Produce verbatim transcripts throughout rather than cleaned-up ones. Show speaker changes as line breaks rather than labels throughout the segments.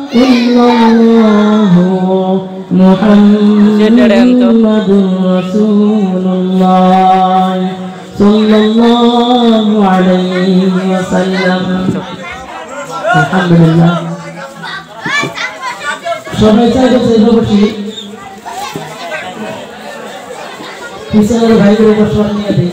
ইল্লাল্লাহু মুহাম্মাদুর রাসূলুল্লাহ সাল্লাল্লাহু আলাইহি ওয়াসাল্লাম। আলহামদুলিল্লাহ। সবাই চাইলে সেভাবে বসি, পিছনের ভাইদের উপর সর নিয়ে দিই।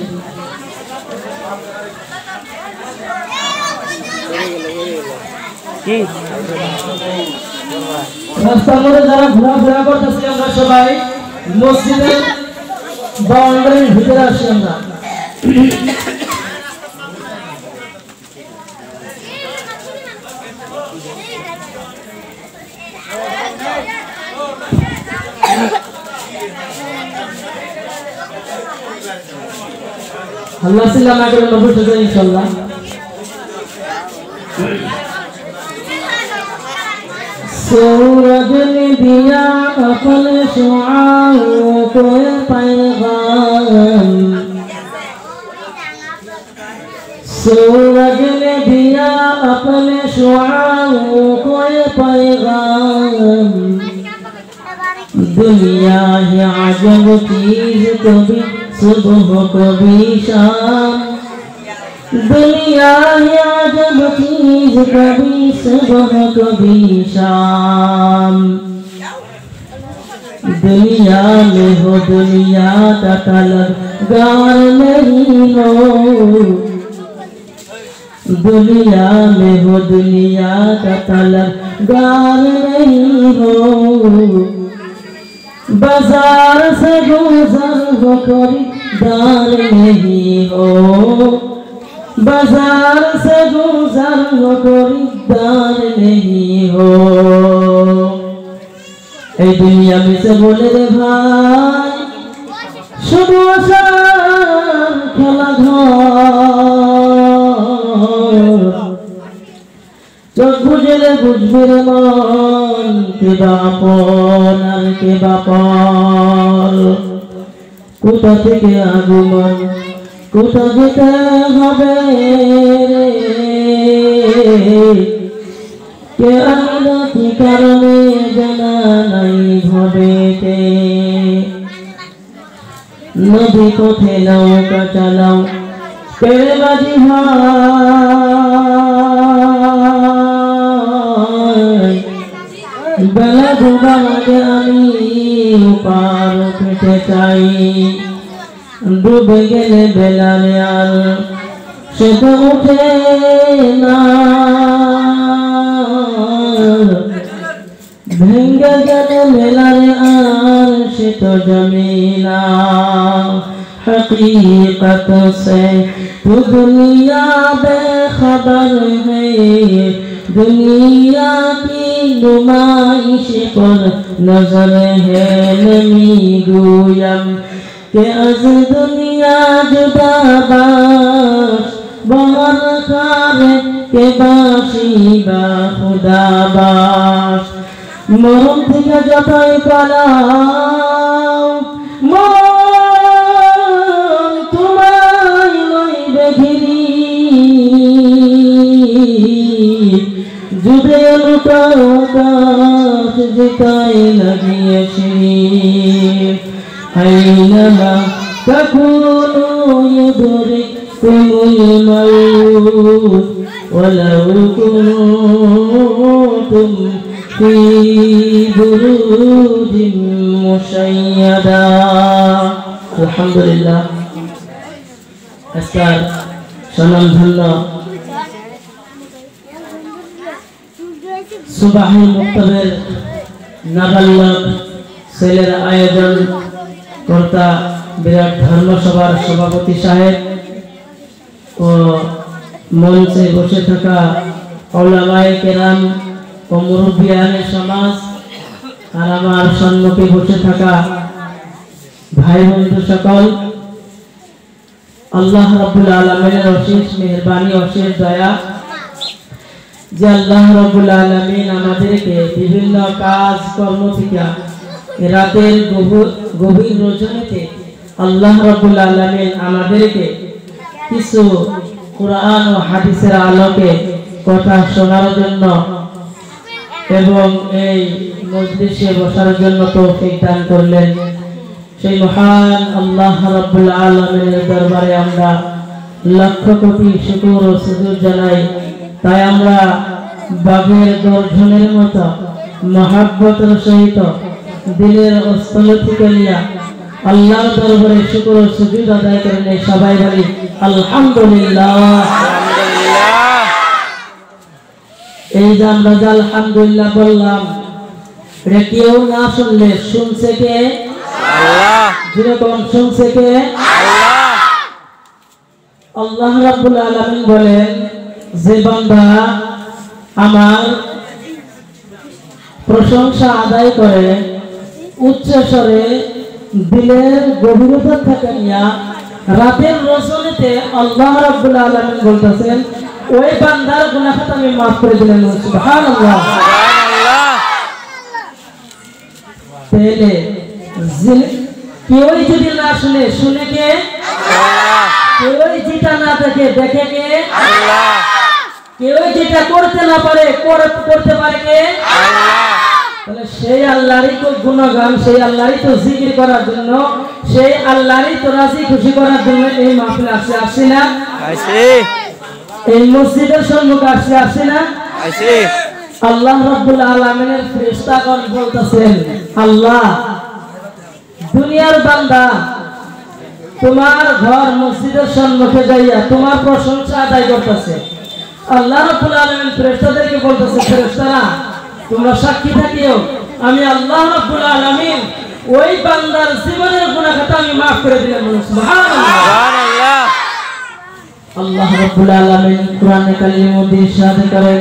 রাস্তার মধ্যে যারা ঘোরাফেরা করতেছি আমরা সবাই মসজিদের বাউন্ডারির ভিতরে আসি আমরা। আল্লাহ সাল্লাম আগে নবী থেকে ইনশাআল্লাহ। सूरज ने दिया अपने शुआओं को पैगाम, सूरज ने दिया अपने शुआओं को पैगाम, दुनिया है अजब चीज कभी सुबह कभी शाम, दुनिया है अजब चीज कभी सुबह कभी शाम, दुनिया में हो दुनिया का तलबगार नहीं हो, दुनिया में हो दुनिया का तलबगार नहीं हो, बाजार से गुजर हो खरीदार नहीं हो, बाजार से गुजर हो खरीदार नहीं हो। এই দুনিয়া মিছে বলে রে ভাই শুধু আশার খেলাঘর, চোখ বুঝলে বুঝবে রে মন কে বাপন আর কে বাপর, কোথা থেকে আগমন কোথা যেতে হবে রে, কে আমরা কি কারণে জানা নাই ভবেতে, নদী পথে নৌকা চালাও পেরে বাজি ভাই, বেলা ডোবার আগে আমি পার উঠতে চাই, ডুবে গেলে বেলারে আর সে তো উঠে না, ভেঙ্গে গেলে বেলারে আর সে তো জমে না, हकीकत से तो दुनिया बेखबर है, दुनिया की नुमाइश पर नजर है नमी गोयम, के अज दुनिया जुदा बाश बाहर खारे के बाशी बा खुदा बाश, मरम থেকে যতই পালাও মন তোমায় লইবে ঘিরি, যুদে লুটাও কাঠ যেটাই লাগিয়েছি, আইনামা তাকুনু ইউদরিকুমুল মাউত ওয়ালাউ কুনতুম ফি বুরুজিন মুশাইয়াদা। আলহামদুলিল্লাহ। আজকের স্বনামধন্য সুবাহি মুক্তবের নাবালক ছেলের আয়োজন কর্তা বিরাট ধর্মসভার সভাপতি সাহেব ও মঞ্চে বসে থাকা ওলামায়ে কেরাম ও মুরব্বিয়ানে সমাজ আর আমার সম্মুখে বসে থাকা ভাই বন্ধু সকল, আল্লাহ রাব্বুল আলামিনের অশেষ মেহেরবানি অশেষ দয়া যে আল্লাহ রাব্বুল আলামিন আমাদেরকে বিভিন্ন কাজ কর্ম থেকে রাতের গভীর রজনীতে আল্লাহ রাব্বুল আলামিন আমাদেরকে কিছু কোরআন ও হাদিসের আলোকে কথা শোনার জন্য এবং এই মজলিসে বসার জন্য তৌফিক দান করলেন। সেই মহান আল্লাহ রাব্বুল আলামিনের দরবারে আমরা লক্ষ কোটি শুকর ও সুজুদ জানাই। তাই আমরা বাঘের গর্জনের মতো মহাব্বতের সহিত দিলের অস্থল থেকে নিয়ে আল্লাহর দরবারে শুকর ও সুজুদ আদায় করে নেই। সবাই বলি আলহামদুলিল্লাহ। এই যে আমরা যে আলহামদুলিল্লাহ বললাম, এটা কেউ না শুনলে শুনছে কে? আল্লাহ। যেরকম শুনছে কে? আল্লাহ। আল্লাহ রাব্বুল আলামিন বলেন, যে বান্দা আমার প্রশংসা আদায় করে উচ্চ স্বরে দিলের গভীরতা থেকে নিয়া রাতের রজনীতে আল্লাহ রাব্বুল আলামিন বলতেছেন, ওই বান্দার গুনাহ খাতা আমি maaf করে দিলাম। সুবহানাল্লাহ। সুবহানাল্লাহ। তাহলে কেউ যদি না শুনে, শুনে কে? আল্লাহ। কেউ যেটা না দেখে, দেখে কে? আল্লাহ। কেউ যেটা করতে না পারে, করতে পারে কে? আল্লাহ। তাহলে সেই আল্লাহরই তো গুণগান, সেই আল্লাহরই তো জিকির করার জন্য, সেই আল্লাহরই তো রাজি খুশি করার জন্য এই মাহফিল আসছে, আসছে না? আসছে। এই মসজিদের সম্মুখে আসছে, আসছে না? আসছে। আল্লাহ রাব্বুল আলামিনের ফেরেশতাগণ বলতেছেন, আল্লাহ দুনিয়ার বান্দা তোমার ঘর মসজিদের সম্মুখে যাইয়া তোমার প্রশংসা আদায় করতেছে। আল্লাহ রাব্বুল আলামিন ফেরেশতাদেরকে বলতেছে, ফেরেশতারা তোমরা সাক্ষী থাকিও, আমি আল্লাহ রাব্বুল আলামিন ওই বান্দার জীবনের গুনাহ খাতা আমি maaf করে দিলাম। সুবহানাল্লাহ। সুবহানাল্লাহ। আল্লাহ রাব্বুল আলামিন কোরআনে কারিমের মধ্যে ইরশাদ করেন,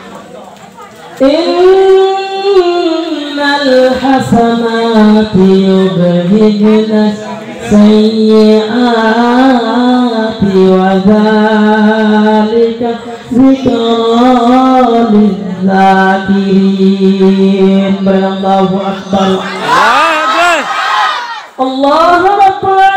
ইন্নাল হাসানাতি ইউযহিবনা সাইয়্যাতি ওয়া যালিকা যিকরা লিয-যাকিরিন। আল্লাহু আকবার। আল্লাহু আকবার।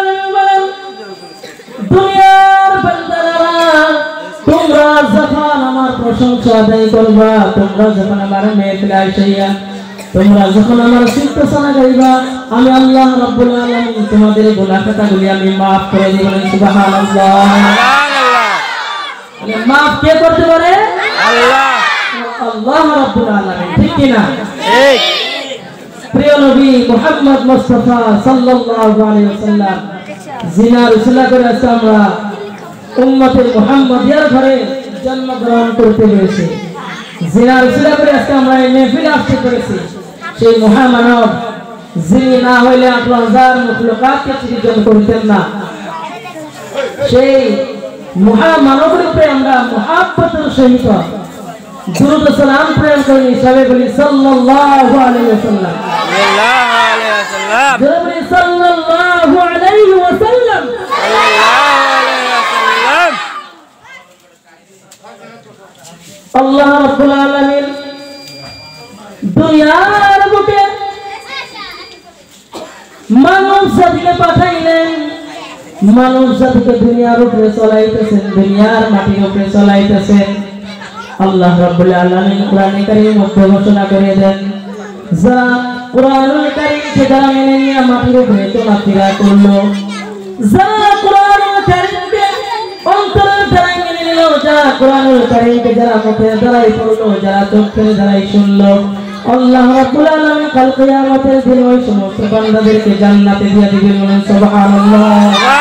দুনিয়ার বান্দারা তোমরা যখন আমার প্রশংসা আদায় করবা, তোমরা যখন আমার মেহফিলে আইসা তোমরা যখন আমার সিফাত গাইবা, আমি আল্লাহ রাব্বুল আলামিন তোমাদের গুনাহ খাতাগুলি আমি maaf করে দিব। সুবহানাল্লাহ। সুবহানাল্লাহ। মানে maaf কে করতে পারে? আল্লাহ। আল্লাহ রাব্বুল আলামিন। ঠিক কি না? ঠিক। প্রিয় নবী মুহাম্মদ মুস্তাফা সাল্লাল্লাহু আলাইহি ওয়াসাল্লাম জিনার উসিলা করে আজকে আমরা উম্মতে মুহাম্মাদিয়ার ঘরে জন্মগ্রহণ করতে পেরেছি। জিনার উসিলা করে আজকে আমরা এই মেহফিলে আসতে পেরেছি। সেই মহামানব যিনি না হইলে আঠারো হাজার মখলুকাতকে সৃজন করতেন না, সেই মহামানবের উপরে আমরা মুহাব্বতের সহিত দুরূদ ও সালাম প্রেরণ করি। সবাই বলি সাল্লাল্লাহু আলাইহি ওয়াসাল্লাম। সাল্লাল্লাহু আলাইহি ওয়াসাল্লাম। বলি সাল্লাল্লাহু আলাইহি ওয়াসাল্লাম। সাল্লাল্লাহু আলাইহি ওয়াসাল্লাম। আল্লাহ রাব্বুল আলামিন দুনিয়ার বুকে মানব জাতিকে পাঠাইলেন, মানব জাতিকে দুনিয়ার উপরে চলাইতেছেন, দুনিয়ার মাটির উপরে চলাইতেছেন। আল্লাহ রাব্বুল আলামিন কোরআনে কারীমের মধ্যে ঘোষণা করে দেন, যারা কোরআনুল কারীমকে যারা মেনে নিয়ে মাটির উপরে চলাফেরা করলো, যারা কোরআনুল কারীমকে অন্তরের দ্বারাই মেনে নিল, যারা কোরআনুল কারীমকে যারা মুখের দ্বারাই পড়লো, যারা চোখের দ্বারাই শুনলো, আল্লাহ রাব্বুল আলামিন কাল কিয়ামতের দিন ওই সমস্ত বান্দাদেরকে জান্নাতে দিয়ে দিবেন। বলেন সুবহানাল্লাহ।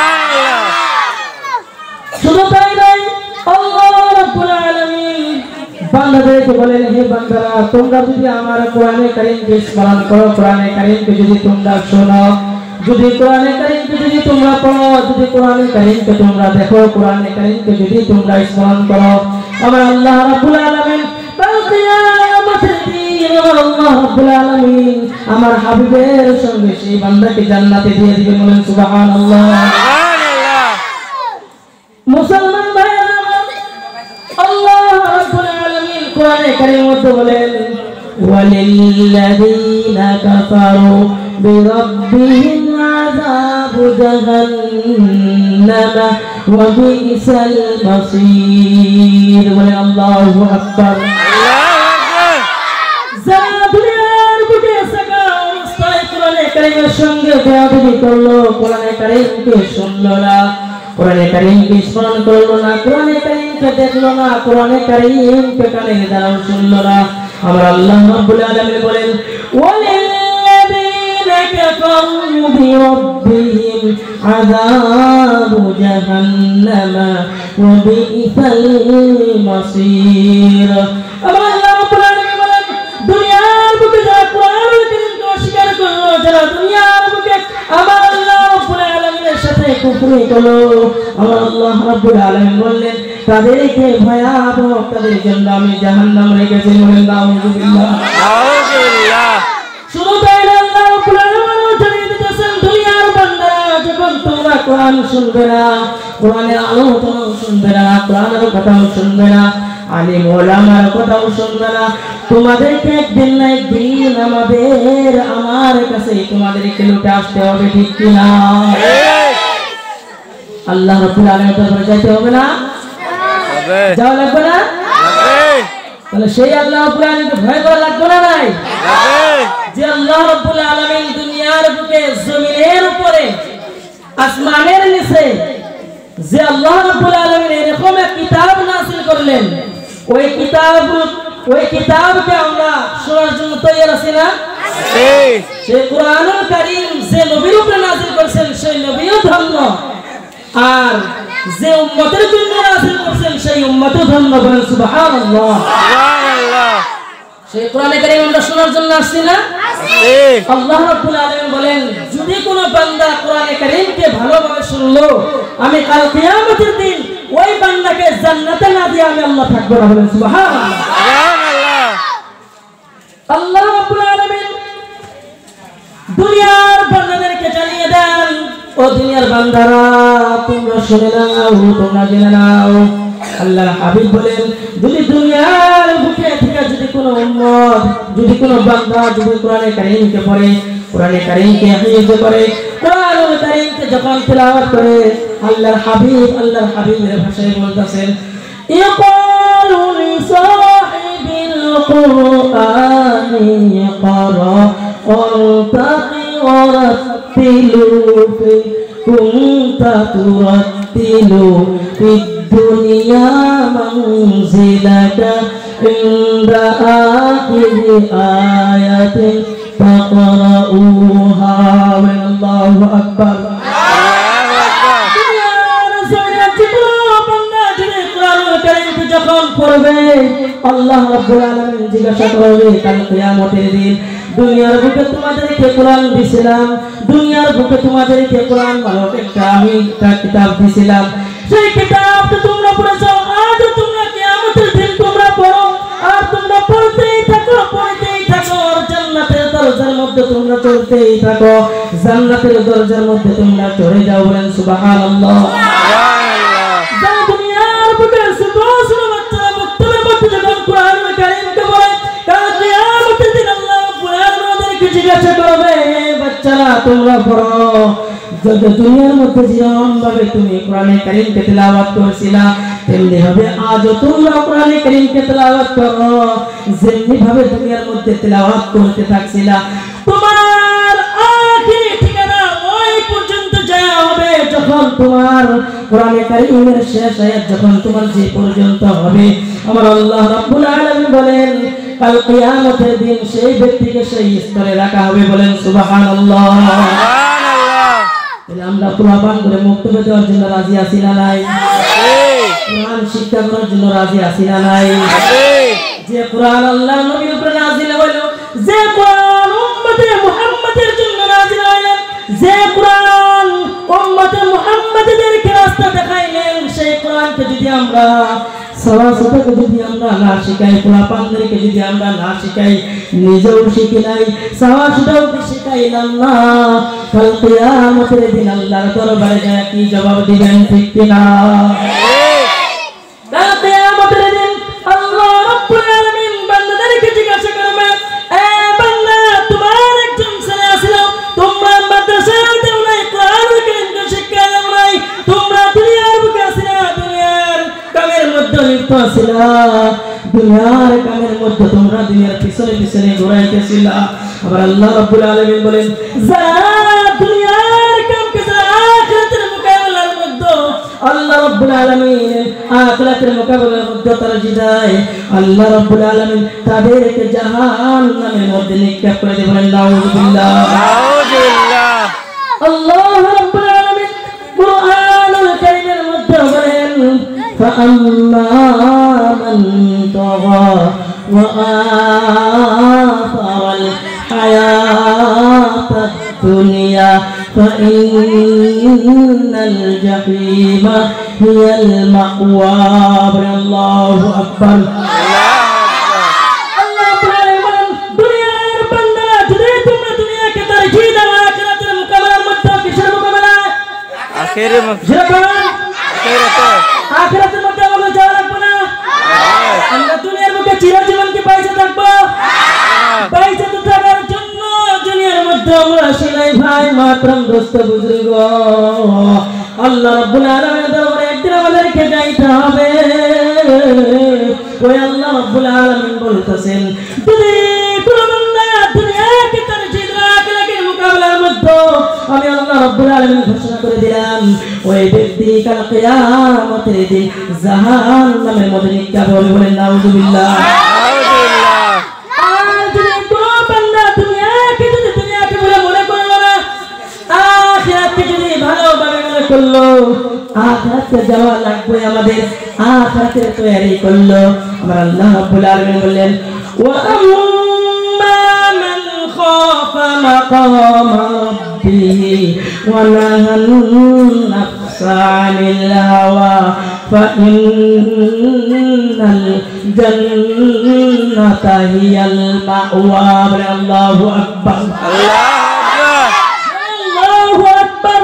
শুধু তাই নয়, আল্লাহ রাব্বুল আলামিন বান্দাদেরকে বলেন, হে বান্দারা তোমরা যদি আমার কোরআনে কারীমকে স্মরণ করো, কোরআনে কারীমকে যদি তোমরা শোনো, যদি কোরআনে কারীমকে যদি তোমরা পড়ো, যদি কোরআনে কারীমকে তোমরা দেখো, কোরআনে কারীমকে যদি তোমরা স্মরণ করো, আমার আল্লাহ রাব্বুল আলামিন কাল কিয়ামতের দিন আল্লাহ রাব্বুল আলামিন আমার হাবিবের সঙ্গে সেই বান্দাকে জান্নাতে দিয়ে দিবেন। বলেন সুবহানাল্লাহ। সুবহানাল্লাহ। মুসলমান ভাইরা, আল্লাহ রাব্বুল আলামিন কোরআনে কারীমের মধ্যে বলেন, ওয়ালিল্লাযীনা কাফারু বিরাব্বিহিম আযাবু জাহান্নাম ওয়া বিইসাল মাসীর। বলেন আল্লাহু আকবার। আল্লাহু আকবার। যারা দুনিয়ার বুকে থাকা অবস্থায় কোরআনে কারীমের সঙ্গে বেয়াদবি করলো, কোরআনে কারীমকে শুনলো না, কোরআনে কারীমকে স্মরণ করলো না, কোরআনে কারীমকে দেখলো না, কোরআনে কারীমকে কানে দ্বারাও শুনলো না, আমার আল্লাহ রাব্বুল আলামিন বলেন ওয়ালিল্লাযীনা কাফারু বিরাব্বিহিম আযাবু জাহান্নামা ওয়া বিইসাল মাসীর। আমার আল্লাহ রাব্বুল আলামিন বলেন দুনিয়ার বুকে যারা কোরআনুল কারীমকে অস্বীকার করলো, যারা দুনিয়ার বুকে আমার আল্লাহ রাব্বুল আলামিনের সাথে কুফরি করলো, আমার আল্লাহ রাব্বুল আলামিন বললেন তাদেরকে ভয়াবহ, তাদের জন্য আমি জাহান্নাম রেখেছি। বলেন নাউযুবিল্লাহ নাউযুবিল্লাহ। শুধু তাই না, আল্লাহ রাব্বুল আলামিন জানিয়ে দিতেছেন দুনিয়ার বান্দারা যখন তোমরা কোরআন শুনবে না, কোরআনের আলোচনা শুনবে না, কোরআনের কথাও শুনবে না, আলিম ওলামার কথাও শুনবে না, তোমাদেরকে একদিন না একদিন আমাদের আমার কাছে তোমাদেরকে লুটে আসতে হবে, ঠিক কিনা? আল্লাহ রাব্বুল আলামিনের দরবারে যাইতে হবে না? হবে। যাওয়া লাগবে না? হবে। তাহলে সেই আল্লাহ রাব্বুল আলামিনকে ভয় করা লাগবে না? নাই হবে। যে আল্লাহ রাব্বুল আলামিন দুনিয়ার বুকে জমিনের উপরে আসমানের নিচে যে আল্লাহ রাব্বুল আলামিন এরকম এক কিতাব নাযিল করলেন, ওই কিতাব ওই কিতাবকে আমরা শোনার জন্য তৈরি আছি না? আছি। সেই কোরআনুল কারীম যে নবীর উপরে নাযিল করেছেন সেই নবীও ধন্য, আর যে উম্মতের জন্য নাযিল করেছেন সেই উম্মতও ধন্য। বলেন সুবহানাল্লাহ সুবহানাল্লাহ। সেই কোরআনে কারীম আমরা শোনার জন্য আসছি না? আসি। আল্লাহ রাব্বুল আলামিন বলেন যদি কোনো বান্দা কোরআনে কারীমকে ভালোভাবে শুনলো, আমি কাল কিয়ামতের দিন ওই বান্দাকে জান্নাতে না দিয়ে আমি আল্লাহ থাকবো না। বলেন সুবহানাল্লাহ সুবহানাল্লাহ। আল্লাহ রাব্বুল আলামিন দুনিয়ার বান্দাদেরকে জানিয়ে দেন, ও দুনিয়ার বান্দারা তোমরা শুনে নাও, তোমরা জেনে নাও। আল্লাহর হাবিব বলেন যদি দুনিয়ার বুকে থেকে যদি কোনো উম্মত, যদি কোনো বান্দা যদি কোরআনে কারীমকে পড়ে, কোরআনে কারীমকে হিফজ করে, কোরআনুল কারীমকে যখন তেলাওয়াত করে, আল্লাহর হাবিব আল্লাহর হাবিবের ভাষায় বলতেছেন ইয়াকালু লিসাহিবিল কুরআনি ইয়াকরা ওয়ারতাকি ওয়ারাতিলু ফি কুনতা তুরাতিলু ফিদ দুনিয়া মানজিলাকা ইনদা আখিরি আয়াতিন ফাকরাউহা। আল্লাহু আকবার আল্লাহু আকবার। যখন পড়বে আল্লাহ রাব্বুল আলামিন জিজ্ঞাসা করবে কাল কিয়ামতের দিন দুনিয়ার বুকে তোমাদেরকে কোরআন দিয়েছিলাম, দুনিয়ার বুকে তোমাদেরকে কোরআন ভালো একটা আমি একটা কিতাব দিয়েছিলাম, সেই কিতাবটা তোমরা পড়েছো, আজ তোমরা কিয়ামতের দিন তোমরা পড়ো, আর তোমরা পড়তেই থাকো পড়তেই থাকো, আর জান্নাতের দরজার মধ্যে তোমরা চলতেই থাকো, জান্নাতের দরজার মধ্যে তোমরা চড়ে যাও। বলেন সুবহানাল্লাহ সুবহানাল্লাহ। যা দুনিয়ার বুকে ছোট ছোট বাচ্চারা মুক্তলে মধ্যে যখন কোরআনুল কারীমকে পড়ে, কাল কিয়ামতের দিন আল্লাহ রাব্বুল আলামিন ওদেরকে জিজ্ঞাসা করবে বাচ্চারা তোমরা পড়ো, যত দুনিয়ার মধ্যে যেমন ভাবে তুমি কোরআনে কারীমকে তেলাওয়াত করেছিলা তেমনি ভাবে আজ তোমরা কোরআনে কারীমকে তেলাওয়াত করো, যেমনি ভাবে দুনিয়ার মধ্যে তেলাওয়াত করতে থাকছিলা। তোমার আখিরি ঠিকানা ওই পর্যন্ত যাওয়া হবে যখন তোমার কোরআনে কারীমের শেষ আয়াত যখন তোমার যে পর্যন্ত হবে, আমার আল্লাহ রাব্বুল আলামিন বলেন কাল কিয়ামতের দিন সেই ব্যক্তিকে সেই স্তরে রাখা হবে। বলেন সুবহানাল্লাহ সুবহানাল্লাহ। তাহলে আমরা কোরআন করে মুক্তবে দেওয়ার জন্য রাজি আছি না নাই? কোরআন শিক্ষা করার জন্য রাজি আছি না নাই? যে কোরআন আল্লাহর নবীর উপরে নাযিল হলো, যে কোরআন উম্মতে মুহাম্মাদের জন্য নাযিল হলো, যে কোরআন উম্মতে মুহাম্মাদীদেরকে রাস্তা দেখাইলেন, সেই কোরআনকে যদি আমরা সরাসরি যদি আমরা না শিখাই, পোলাপানদেরকে যদি আমরা না শিখাই, নিজেও শিখি নাই, সরাসরিও শিখাইলাম না, কাল কিয়ামতের দিন আল্লাহর দরবারে যায় কি জবাব দিবেন? ঠিক কিনা? কাল কিয়ামতের দিন আল্লাহ রাব্বুল আলামিন বান্দাদেরকে জিজ্ঞাসা করবে, এ বান্দা তোমার একজন ছেলে ছিল, তোমরা মাদ্রাসায় দেও নাই, কোরআনুল কারীমকে শিক্ষা দাও নাই, তোমরা দুনিয়ার বুকে আসিলা, দুনিয়ার কামের মধ্যে লিপ্ত ছিলা, দুনিয়ার কামের মধ্যে তোমরা দুনিয়ার পিছনে পিছনে ঘোরাইতেছিলা আবার আল্লাহ রাব্বুল আলামিন বলেন যারা দুনিয়ার কামকে যারা আখিরাতের মোকাবেলার মধ্যে আল্লাহ রাব্বুল আলামিন আখিরাতের মোকাবেলার মধ্যে তারা জিদায় আল্লাহ রাব্বুল আলামিন তাদেরকে জাহান্নামের মধ্যে নিক্ষেপ করে দেবেন নাউযুবিল্লাহ নাউযুবিল্লাহ আল্লাহ রাব্বুল আলামিন কুরআনুল কারীমের মধ্যে বলেন فأما من طغى وآثر الحياة الدنيا فإن الجحيم هي المأوى الله أكبر আখিরাতের মধ্যে আমাদের যাওয়া লাগবে না আমরা দুনিয়ার মধ্যে চিরজীবন কি পয়সা থাকবো পয়সা তো থাকার জন্য দুনিয়ার মধ্যে আমরা সেলাই ভাই মাতরম দোস্ত বুজুর্গ আল্লাহ রাব্বুল আলামিনের দরবারে একদিন আমাদেরকে যাইতে হবে ওই আল্লাহ রাব্বুল আলামিন বলতেছেন যদি কোনো বান্দা দুনিয়াকে তার জিদরা আখিরাতের মোকাবেলার মধ্যে আমি আল্লাহ রাব্বুল আলামিন ঘোষণা করে দিলাম ওই ব্যক্তি কাল কিয়ামতের দিন জাহান্নামের মধ্যে নিক্ষেপ হবে বলেন নাউযুবিল্লাহ নাউযুবিল্লাহ আর যদি কোনো বান্দা দুনিয়াকে যদি দুনিয়াকে বলে মনে করলো না আখিরাতকে যদি ভালোভাবে মনে করলো আখিরাতে যাওয়া লাগবে আমাদের আখিরাতের তৈরি করলো আমার আল্লাহ রাব্বুল আলামিন বললেন ওয়া আম্মা মান খাফা মাকাম ربه ونهى النفس عن الهوى فإن الجنة هي المأوى الله أكبر الله أكبر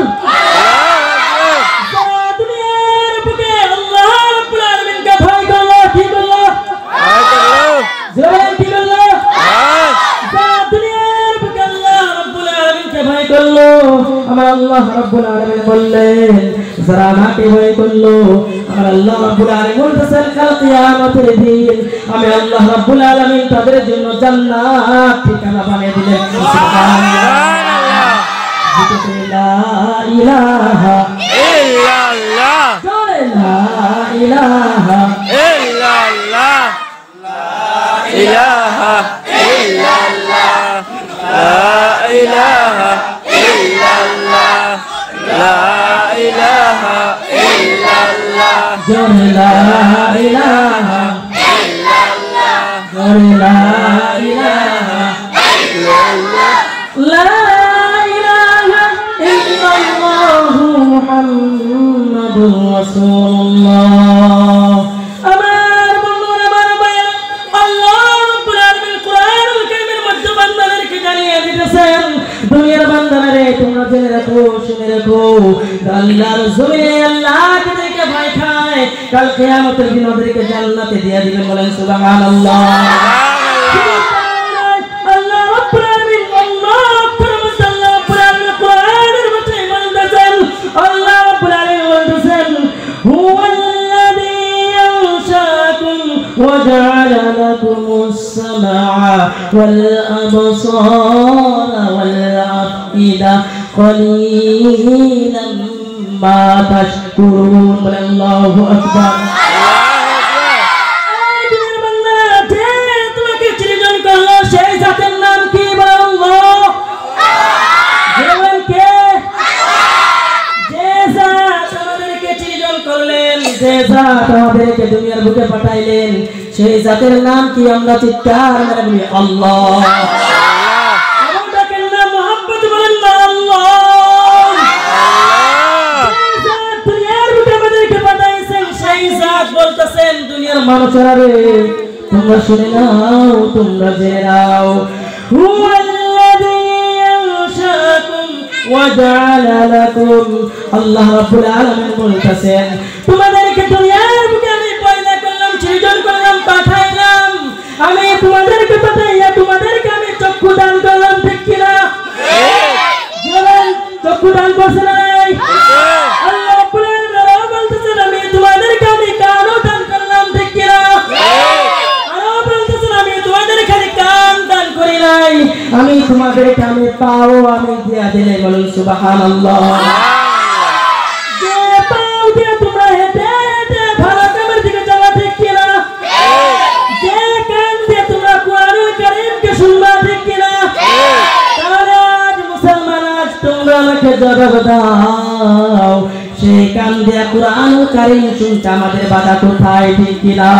আমার আল্লাহ রাব্বুল আলামিন বললেন যারা আমাকে ভয় করলো আমার আল্লাহ রাব্বুল আলামিন বলতেছেন কাল কিয়ামতের দিন আমি আল্লাহ রাব্বুল আলামিন তাদের জন্য জান্নাত ঠিকানা বানিয়ে দিলেন সুবহানাল্লাহ লা ইলাহা ইল্লাল্লাহ লা ইলাহা ইল্লাল্লাহ লা ইলাহা ইল্লাল্লাহ লা ইলাহা illallah la ilaha illallah la ilaha illallah la ilaha illallah la ilaha illallah muhammadur rasulullah আমার বন্ধুরা আমার ভাইরা আল্লাহ রাব্বুল আলামিন কোরআনুল কারীমের মধ্যে বান্দাদেরকে জানিয়ে দিতেছেন দুনিয়ার বান্দারা রে তোমরা জেনে রাখো শুনে রাখো আল্লাহর জমিনে আল্লাহকে দেখে ভয় খায় কাল কিয়ামতের দিন ওদেরকে জান্নাতে দিয়ে দিবেন বলেন সুবহানাল্লাহ আল্লাহ রাব্বুল আলামিন আল্লাহ আল্লাহ কোরআনের মধ্যে বলতেছেন আল্লাহ রাব্বুল আলামিন বলতেছেন হুয়াল্লাযী আনশাকুম ওয়া জাআলা লাকুমুস সামআ ওয়াল আবসারা ওয়াল আফইদা قليلا ما تشكرون الله أكبر তোমাকে সৃজন করলো সেই জাতের নাম কি বলো আল্লাহ কে যে জাত আমাদেরকে সৃজন করলেন যে জাত আমাদেরকে দুনিয়ার বুকে পাঠাইলেন সেই জাতের নাম কি আমরা চিৎকার মেরে বলি আল্লাহ দুনিয়ার মানুষেরা রে তোমরা শুনে নাও তোমরা জেনে নাও হুয়াল্লাযী আনশাকুম ওয়া জাআলা লাকুম আল্লাহ রাব্বুল আলামিন বলতেছেন তোমাদেরকে দুনিয়ার বুকে আমি পয়দা করলাম সৃজন করলাম পাঠাইলাম আমি তোমাদেরকে পাঠাইয়া তোমাদেরকে আমি চক্ষু দান করলাম ঠিক কি না ঠিক চক্ষু দান করছেন নাই আল্লাহ রাব্বুল আলামিন বলতেছেন আমি তোমাদেরকে আমি কানও দান করলাম ঠিক কি না তোমাদেরকে আমি পাও আমি দিয়া দিলে বলুন সুবহানাল্লাহ। যে পাও দিয়ে তোমরা হেঁটে হেঁটে ভালো কামের দিকে যাওয়া ঠিক কিনা? যে কান দিয়ে তোমরা কোরআনুল কারীমকে শুনবা ঠিক কিনা? তাহলে আজ মুসলমান আজ তোমরা আমাকে জবাব দাও, সেই কান দিয়ে কোরআনুল কারীম শুনতে আমাদের বাধা কোথায় ঠিক কিনা?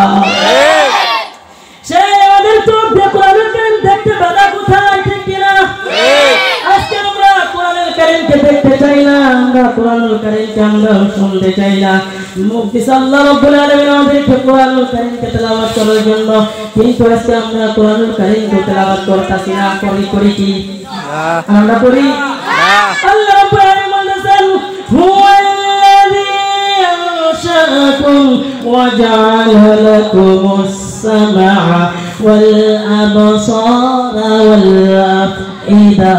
সেই আমাদের চোখ দিয়ে কোরআনুল কারীম দেখতে বাধা কোথায় ঠিক কিনা? আজকে আমরা কোরআনুল কারীমকে দেখতে চাই না, আমরা কোরআনুল কারীমকে আমরা শুনতে চাই না। মুফতি আল্লাহ রাব্বুল আলামিন আমাদেরকে কোরআনুল কারীমকে তেলাওয়াত করার জন্য, কিন্তু আজকে আমরা কোরআনুল কারীমকে তেলাওয়াত করতেছি না, করি করি কি আমরা করি? আল্লাহ রাব্বুল আলামিন বলেছেন হুয়াল্লাযী আনশাআকুম ওয়া জাআলা লাকুমুস সামআ ওয়াল আবসারা ওয়াল আফইদা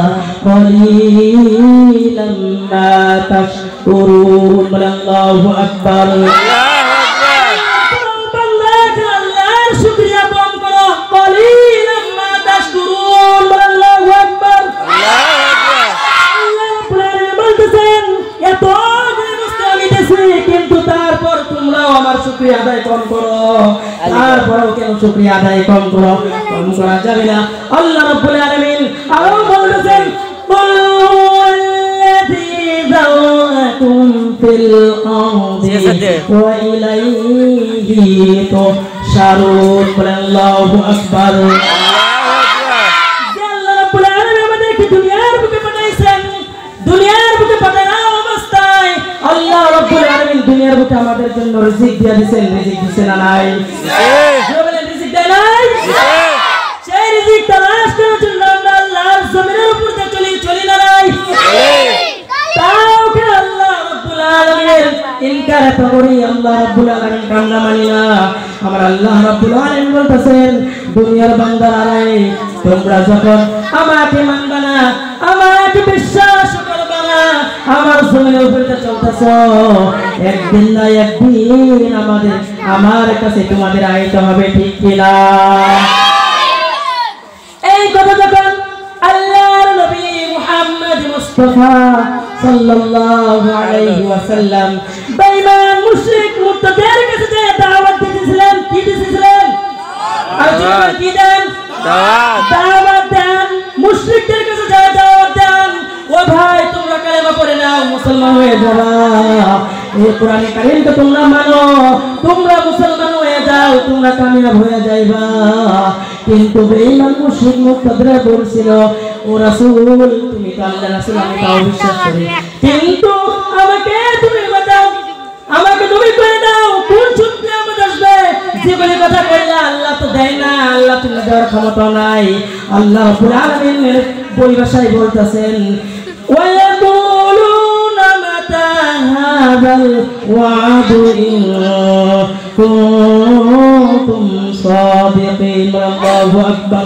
কলিলাম মা তাশকুরুন। আল্লাহু আকবার। আল্লাহর শুকরিয়া কম করো, কলিলাম মা তাশকুরুন। আল্লাহু আকবার। আল্লাহ বলতেছেন এত আমি দিয়েছি, কিন্তু তারপর তোমরাও আমার শুকরিয়া আদায় কম করো। তারপরেও কেন শুকরিয়া আদায় কম করো? কম করা যাবে না। আল্লাহ রাব্বুল আলামিন আরো বলতেছেন ওয়াল্লাযী যাওয়াকুম ফিল আরদি ওয়া ইলাইহি তুহশারুন। আল্লাহু আকবার। আল্লাহ রাব্বুল আলামিন আমাদেরকে দুনিয়ার বুকে পাঠাইছেন, দুনিয়ার বুকে পাঠানো অবস্থায় আল্লাহ রাব্বুল আলামিন দুনিয়ার বুকে আমাদের জন্য রিজিক দিয়ে দিয়েছেন। রিজিক দিয়েছেন না নাই? বলেন রিজিক দেয় নাই? সেই রিজিক তালাশ করার জন্য আমরা আল্লাহর জমিনের উপর দিয়ে চলি চলি না নাই? তাও কি আল্লাহ রাব্বুল আলামিনের ইনকার করি? আল্লাহ রাব্বুল আলামিন কান্না মানি না। আমার আল্লাহ রাব্বুল আলামিন বলতেছেন দুনিয়ার বান্দারা তোমরা যখন আমাকে মানবা না, আমাকে বিশ্বাস করবা না, আমার জমিনের উপর দিয়ে চলতেছো, একদিন না একদিন আমাদের আমার কাছে তোমাদের আইতে হবে ঠিক কিনা? এই কথা যখন আল্লাহর নবী মুহাম্মদ মুস্তাফা সাল্লাল্লাহু আলাইহি ওয়াসাল্লাম বেঈমান মুশরিক মুরতাদের কাছে যে দাওয়াত দিয়েছিলেন, কি দিয়েছিলেন? আর কি দেন? দাওয়াত। দাওয়াত দেন, মুশরিকদের কাছে যে দাওয়াত দেন, ও ভাই তোমরা কালেমা পড়ে নাও, মুসলমান হয়ে যাবা। এই কোরআন কারীমকে তোমরা মানো, তোমরা মুসলমান হয়ে যাও, তোমরা কামিয়াব হয়ে যাইবা। কিন্তু বেঈমান মুশরিক মুরতাদরা বলছিল ও রাসূল তুমি তো আল্লাহর রাসূল, আমি তাও বিশ্বাস করি, কিন্তু আমাকে তুমি বাঁচাও, আমাকে তুমি করে দাও, কোন সূত্রে আমাদের আসবে? যেগুলি কথা কইলা আল্লাহ তো দেয় না, আল্লাহ তুমি দেওয়ার ক্ষমতা নাই। আল্লাহ রাব্বুল আলামিন পরিভাষায় বলতেছেন ওয়ায়াকুলুনা মাতা হাযাল ওয়াদু ইন কুনতুম সাদিকিন। আল্লাহু আকবার।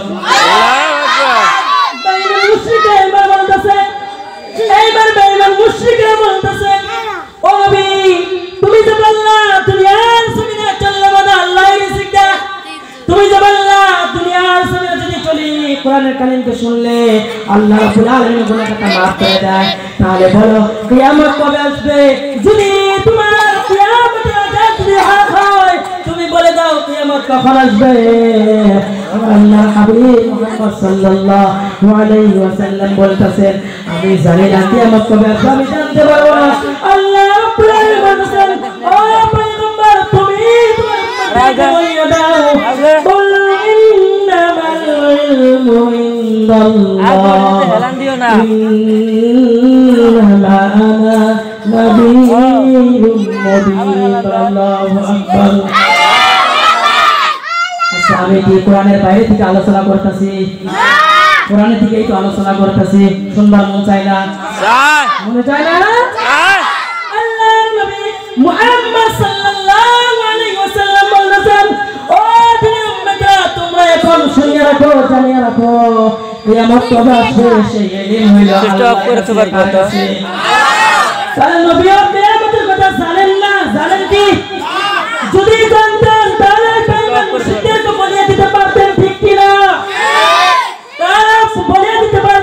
বেঈমান মুশরিকরা বলতেছে, এইবার বেঈমান মুশরিকরা বলতেছে ও নবী তুমি যে বললা দুনিয়ার জমিনে চললে মানে আল্লাহই রিজিক দেয়, তুমি যে বললা দুনিয়ার জমিনে যদি চলি কোরআনের কারীমকে শুনলে আল্লাহ রাব্বুল আলামিন গুনাহটা মাফ করে দেয়, তাহলে বলো কিয়ামত কবে আসবে? যদি তোমার কিয়ামতের আগে যদি হাত হয় তুমি বলে দাও কিয়ামত কখন আসবে? আল্লাহ হাবিব মুহাম্মদ সাল্লাল্লাহু আলাইহি ওয়াসাল্লাম বলতেছেন আমি জানি না কিয়ামত কবে আসবে, আমি জানতে পারবো না। আল্লাহ রাব্বুল আলামিন বলতেছেন ও পয়গম্বর তুমি তোমাকে বলে দাও কুল ইন্নামাল ইলমু ইনদাল্লাহ হেলান দিও না ইন্নামা আনা নাবিয়্যুম মুবিন। আল্লাহু আকবার। আমি কি কোরআনের বাইরে থেকে আলোচনা করতেছি? কোরআনের থেকেই তো আলোচনা করতেছি। শুনবার মন চায় না? মনে চায় না? আল্লাহর নবী মুহাম্মদ সাল্লাল্লাহু আলাইহি ওয়াসাল্লাম বলেছেন ও দুনিয়ার উম্মতরা তোমরা এখন শুনে রাখো, জানিয়ে রাখো কিয়ামত কবে আসবে সেই ইলম হইল আল্লাহর কাছে। তাহলে নবী কিয়ামতের কথা জানেন না? জানেন কি? যদি জানতেন তাহলে মুশরিকদেরকে বলিয়ে দিতে পারতেন ঠিক কিনা? তারা বলিয়ে দিতে পারতেন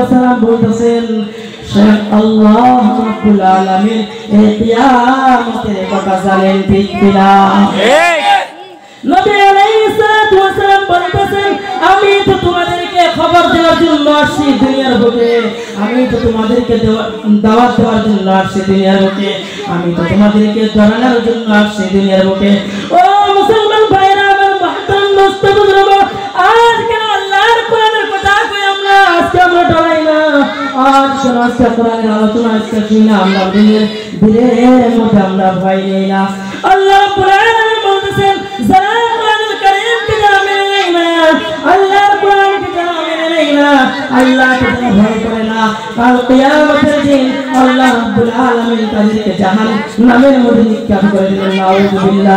ওয়াসাল্লাম বলতেছেন স্বয়ং আল্লাহ রাব্বুল আলামিন এই কিয়ামতের কথা জানেন ঠিক কিনা নবী আলাইহিস সালাতু ওয়াসালাম বলতেছেন আমি তো তোমাদেরকে খবর দেওয়ার জন্য আসছি দুনিয়ার বুকে আমি তো তোমাদেরকে দাওয়াত দেওয়ার জন্য আসছি দুনিয়ার বুকে আমি তো তোমাদেরকে জানানোর জন্য আসছি দুনিয়ার বুকে ও মুসলমান ভাইরা আমার মহতরম মুস্তাফা বুজুর্গ আজ কেন আল্লাহর কোরআনের কথা কই আমরা আজকে আমরা ডরাই না আজ কেন আজকে কোরআনের আলোচনা আজকে শুনি না আমরা দিনের দিনের মধ্যে আমরা ভয় নেই না আল্লাহ রাব্বুল আলামিন বলতেছেন যারা কোরআনুল কারীমকে যারা মেনে নেয় না আল্লাহর কোরআনকে যারা মেনে নেয় না আল্লাহকে যারা ভয় করে না কাল কিয়ামতের দিন আল্লাহ রাব্বুল আলামিন তাদেরকে জাহান্নামের মধ্যে নিক্ষেপ করে দিবেন নাউযুবিল্লাহ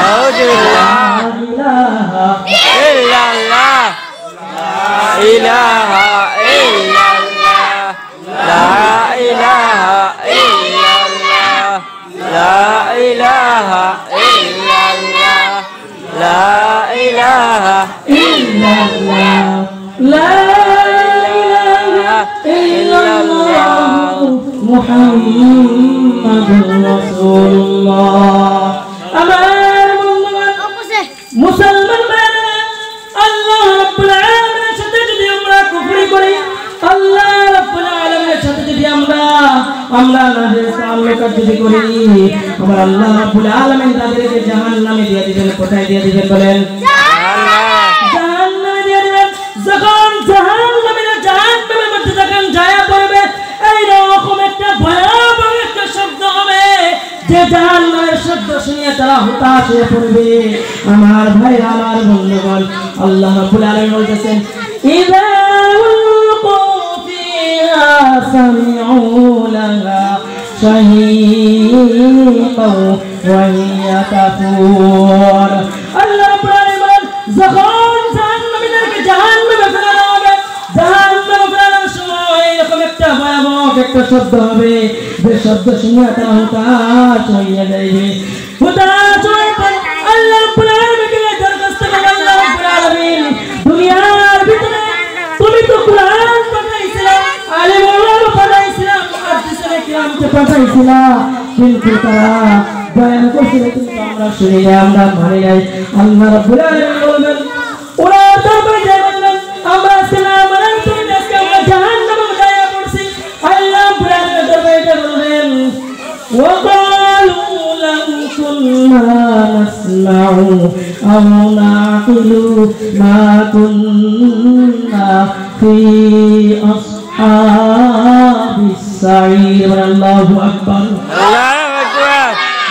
ইলাহা ইল্লাল্লাহ লা ইলাহা ইল্লাল্লাহ লা ইলাহা ইল্লাল্লাহ লা ইলাহা
ইল্লাল্লাহ লা ইলাহা ইল্লাল্লাহ মুহাম্মাদুর রাসূলুল্লাহ আমার মুসলমান আল্লাহ রাব্বুল আলামিনের সাথে যদি আমরা কুফরি করি আল্লাহ রাব্বুল আলামিনের সাথে যদি আমরা আমরা নাজের তাআল্লুক যদি করি আমার আল্লাহ রাব্বুল আলামিন তাদেরকে জাহান্নামে দিয়ে দিবেন কোথায় দিয়ে দিবেন বলেন জাহান্নামে দিয়ে দিবেন যখন জাহান্নামে জাহান্নামের মধ্যে যখন যায় পড়বে এই রকম একটা ভয়াবহ একটা শব্দ হবে যে জাহান্নামের শব্দ শুনে তারা হতাশ হয়ে পড়বে আমার ভাই আমার বন্ধুগণ আল্লাহ রাব্বুল আলামিন বলতেছেন ইযা উলকু ফিহা সামিউ লাহা শাহীকাও ওয়া হিয়া তাফুর আল্লাহ রাব্বুল আলামিন যখন জাহান্নামীদেরকে জাহান্নামে ফেলা হবে জাহান্নামে ফেলার সময় এরকম একটা ভয়াবহ একটা শব্দ হবে যে শব্দ শুনে তারা হতাশ হয়ে যাবে হতাশ হয়ে আল্লাহ রাব্বুল আলামিনকে দরখাস্ত করে আল্লাহ রাব্বুল আলামিন দুনিয়ার ভিতরে তুমি তো কুরআন পাঠাইছিলা আলেম ওলামা পাঠাইছিলা মুহাদ্দিসিনে কিরামকে পাঠাইছিলা কিন্তু তারা বয়ান করছিল কিন্তু আমরা শুনি না আমরা মানি নাই আল্লাহ রাব্বুল আলামিন বলেন ওরা দরবারে যায় বললেন আমরা সালাম আলাইকুম আজকে আমরা জাহান্নামে যায় পড়ছি আল্লাহ রাব্বুল আলামিন দরবারে যায় বলেন وقالوا لو كنا نسمع أو نعقل ما كنا في أصحاب السعير الله أكبر
الله أكبر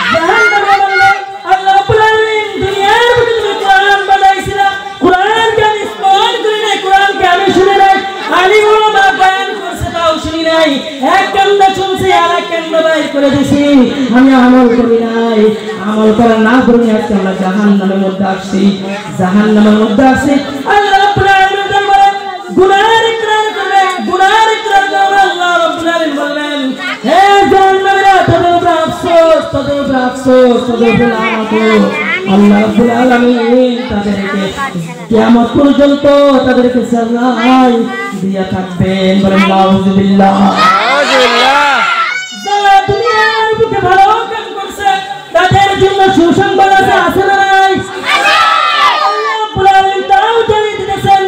الله رب العالمين دنيا القرآن بدايسنا قرآن كان إسماعيل كرينا قرآن كان شنينا علي وما بيان كرسة শুনিনাই এক কান্না শুনছি আর এক কান্না বাই করে দিছি আমি আমল করি নাই আমল করা না করি আজকে আমরা জাহান্নামের মধ্যে আসছি জাহান্নামের মধ্যে আসছি আল্লাহ রাব্বুল আলামিন দরবারে গুনাহের ইকরার করবে গুনাহের ইকরার করবে আল্লাহ রাব্বুল আলামিন বললেন হে জাহান্নামীরা তোদের উপর আফসোস তোদের উপর আফসোস তোদের উপর লানত আল্লাহ রাব্বুল আলামিন তাদেরকে কিয়ামত পর্যন্ত তাদেরকে সাজাই দিয়া থাকবেন বলেন নাউযুবিল্লাহ
নাউযুবিল্লাহ
যারা দুনিয়ার বুকে ভালো কাজ করছে তাদের জন্য সুসংবাদ আছে আছে না নাই আল্লাহ রাব্বুল আলামিন তাও জানিয়ে দিয়েছেন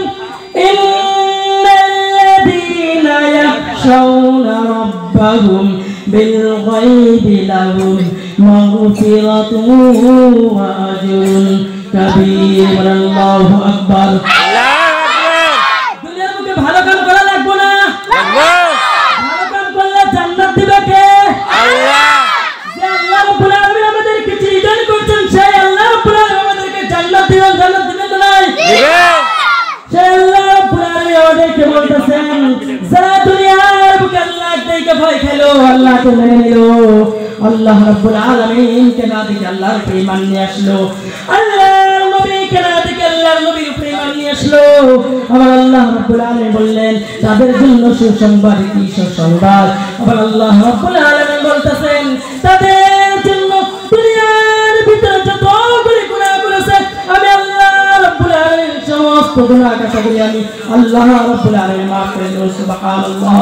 ইন্নাল্লাযীনা ইয়াখশাউনা রাব্বাহুম বিল গায়বি লাহুম মাগফিরাতুন ওয়া আজরুন কাবীর আল্লাহু আকবার দুনিয়ার বুকে ভালো কাজ করা লাগবে না ভালো কাজ করলে জান্নাত দিবে কে আল্লাহ যে আল্লাহ রাব্বুল আলামিন আমাদেরকে চিন্তা করছেন সেই আল্লাহ রাব্বুল আলামিন আমাদেরকে জান্নাত দিবেন জান্নাত দিবেন না দিবে সেই আল্লাহ রাব্বুল আলামিন আমাদেরকে বলতেছেন যারা দুনিয়ার বুকে আল্লাহকে দেখে ভয় খেলো আল্লাহকে মেনে নিলো আল্লাহ রাব্বুল আলামিন কে না দেখে আল্লাহর উপরে ঈমান নিয়ে আসলো আল্লাহর নবী কে না দেখে আল্লাহর নবীর উপরে ঈমান নিয়ে আসলো আবার আল্লাহ রাব্বুল আলামিন বললেন তাদের জন্য সুসংবাদ কি সুসংবাদ আবার আল্লাহ রাব্বুল আলামিন বলতেছেন তাদের জন্য দুনিয়ার ভিতরে যত গুনাহ করেছে আমি আল্লাহ রাব্বুল আলামিন সমস্ত গুনাহ কাটাগুলি আমি আল্লাহ রাব্বুল আলামিন মাফ করে দেন সুবহানাল্লাহ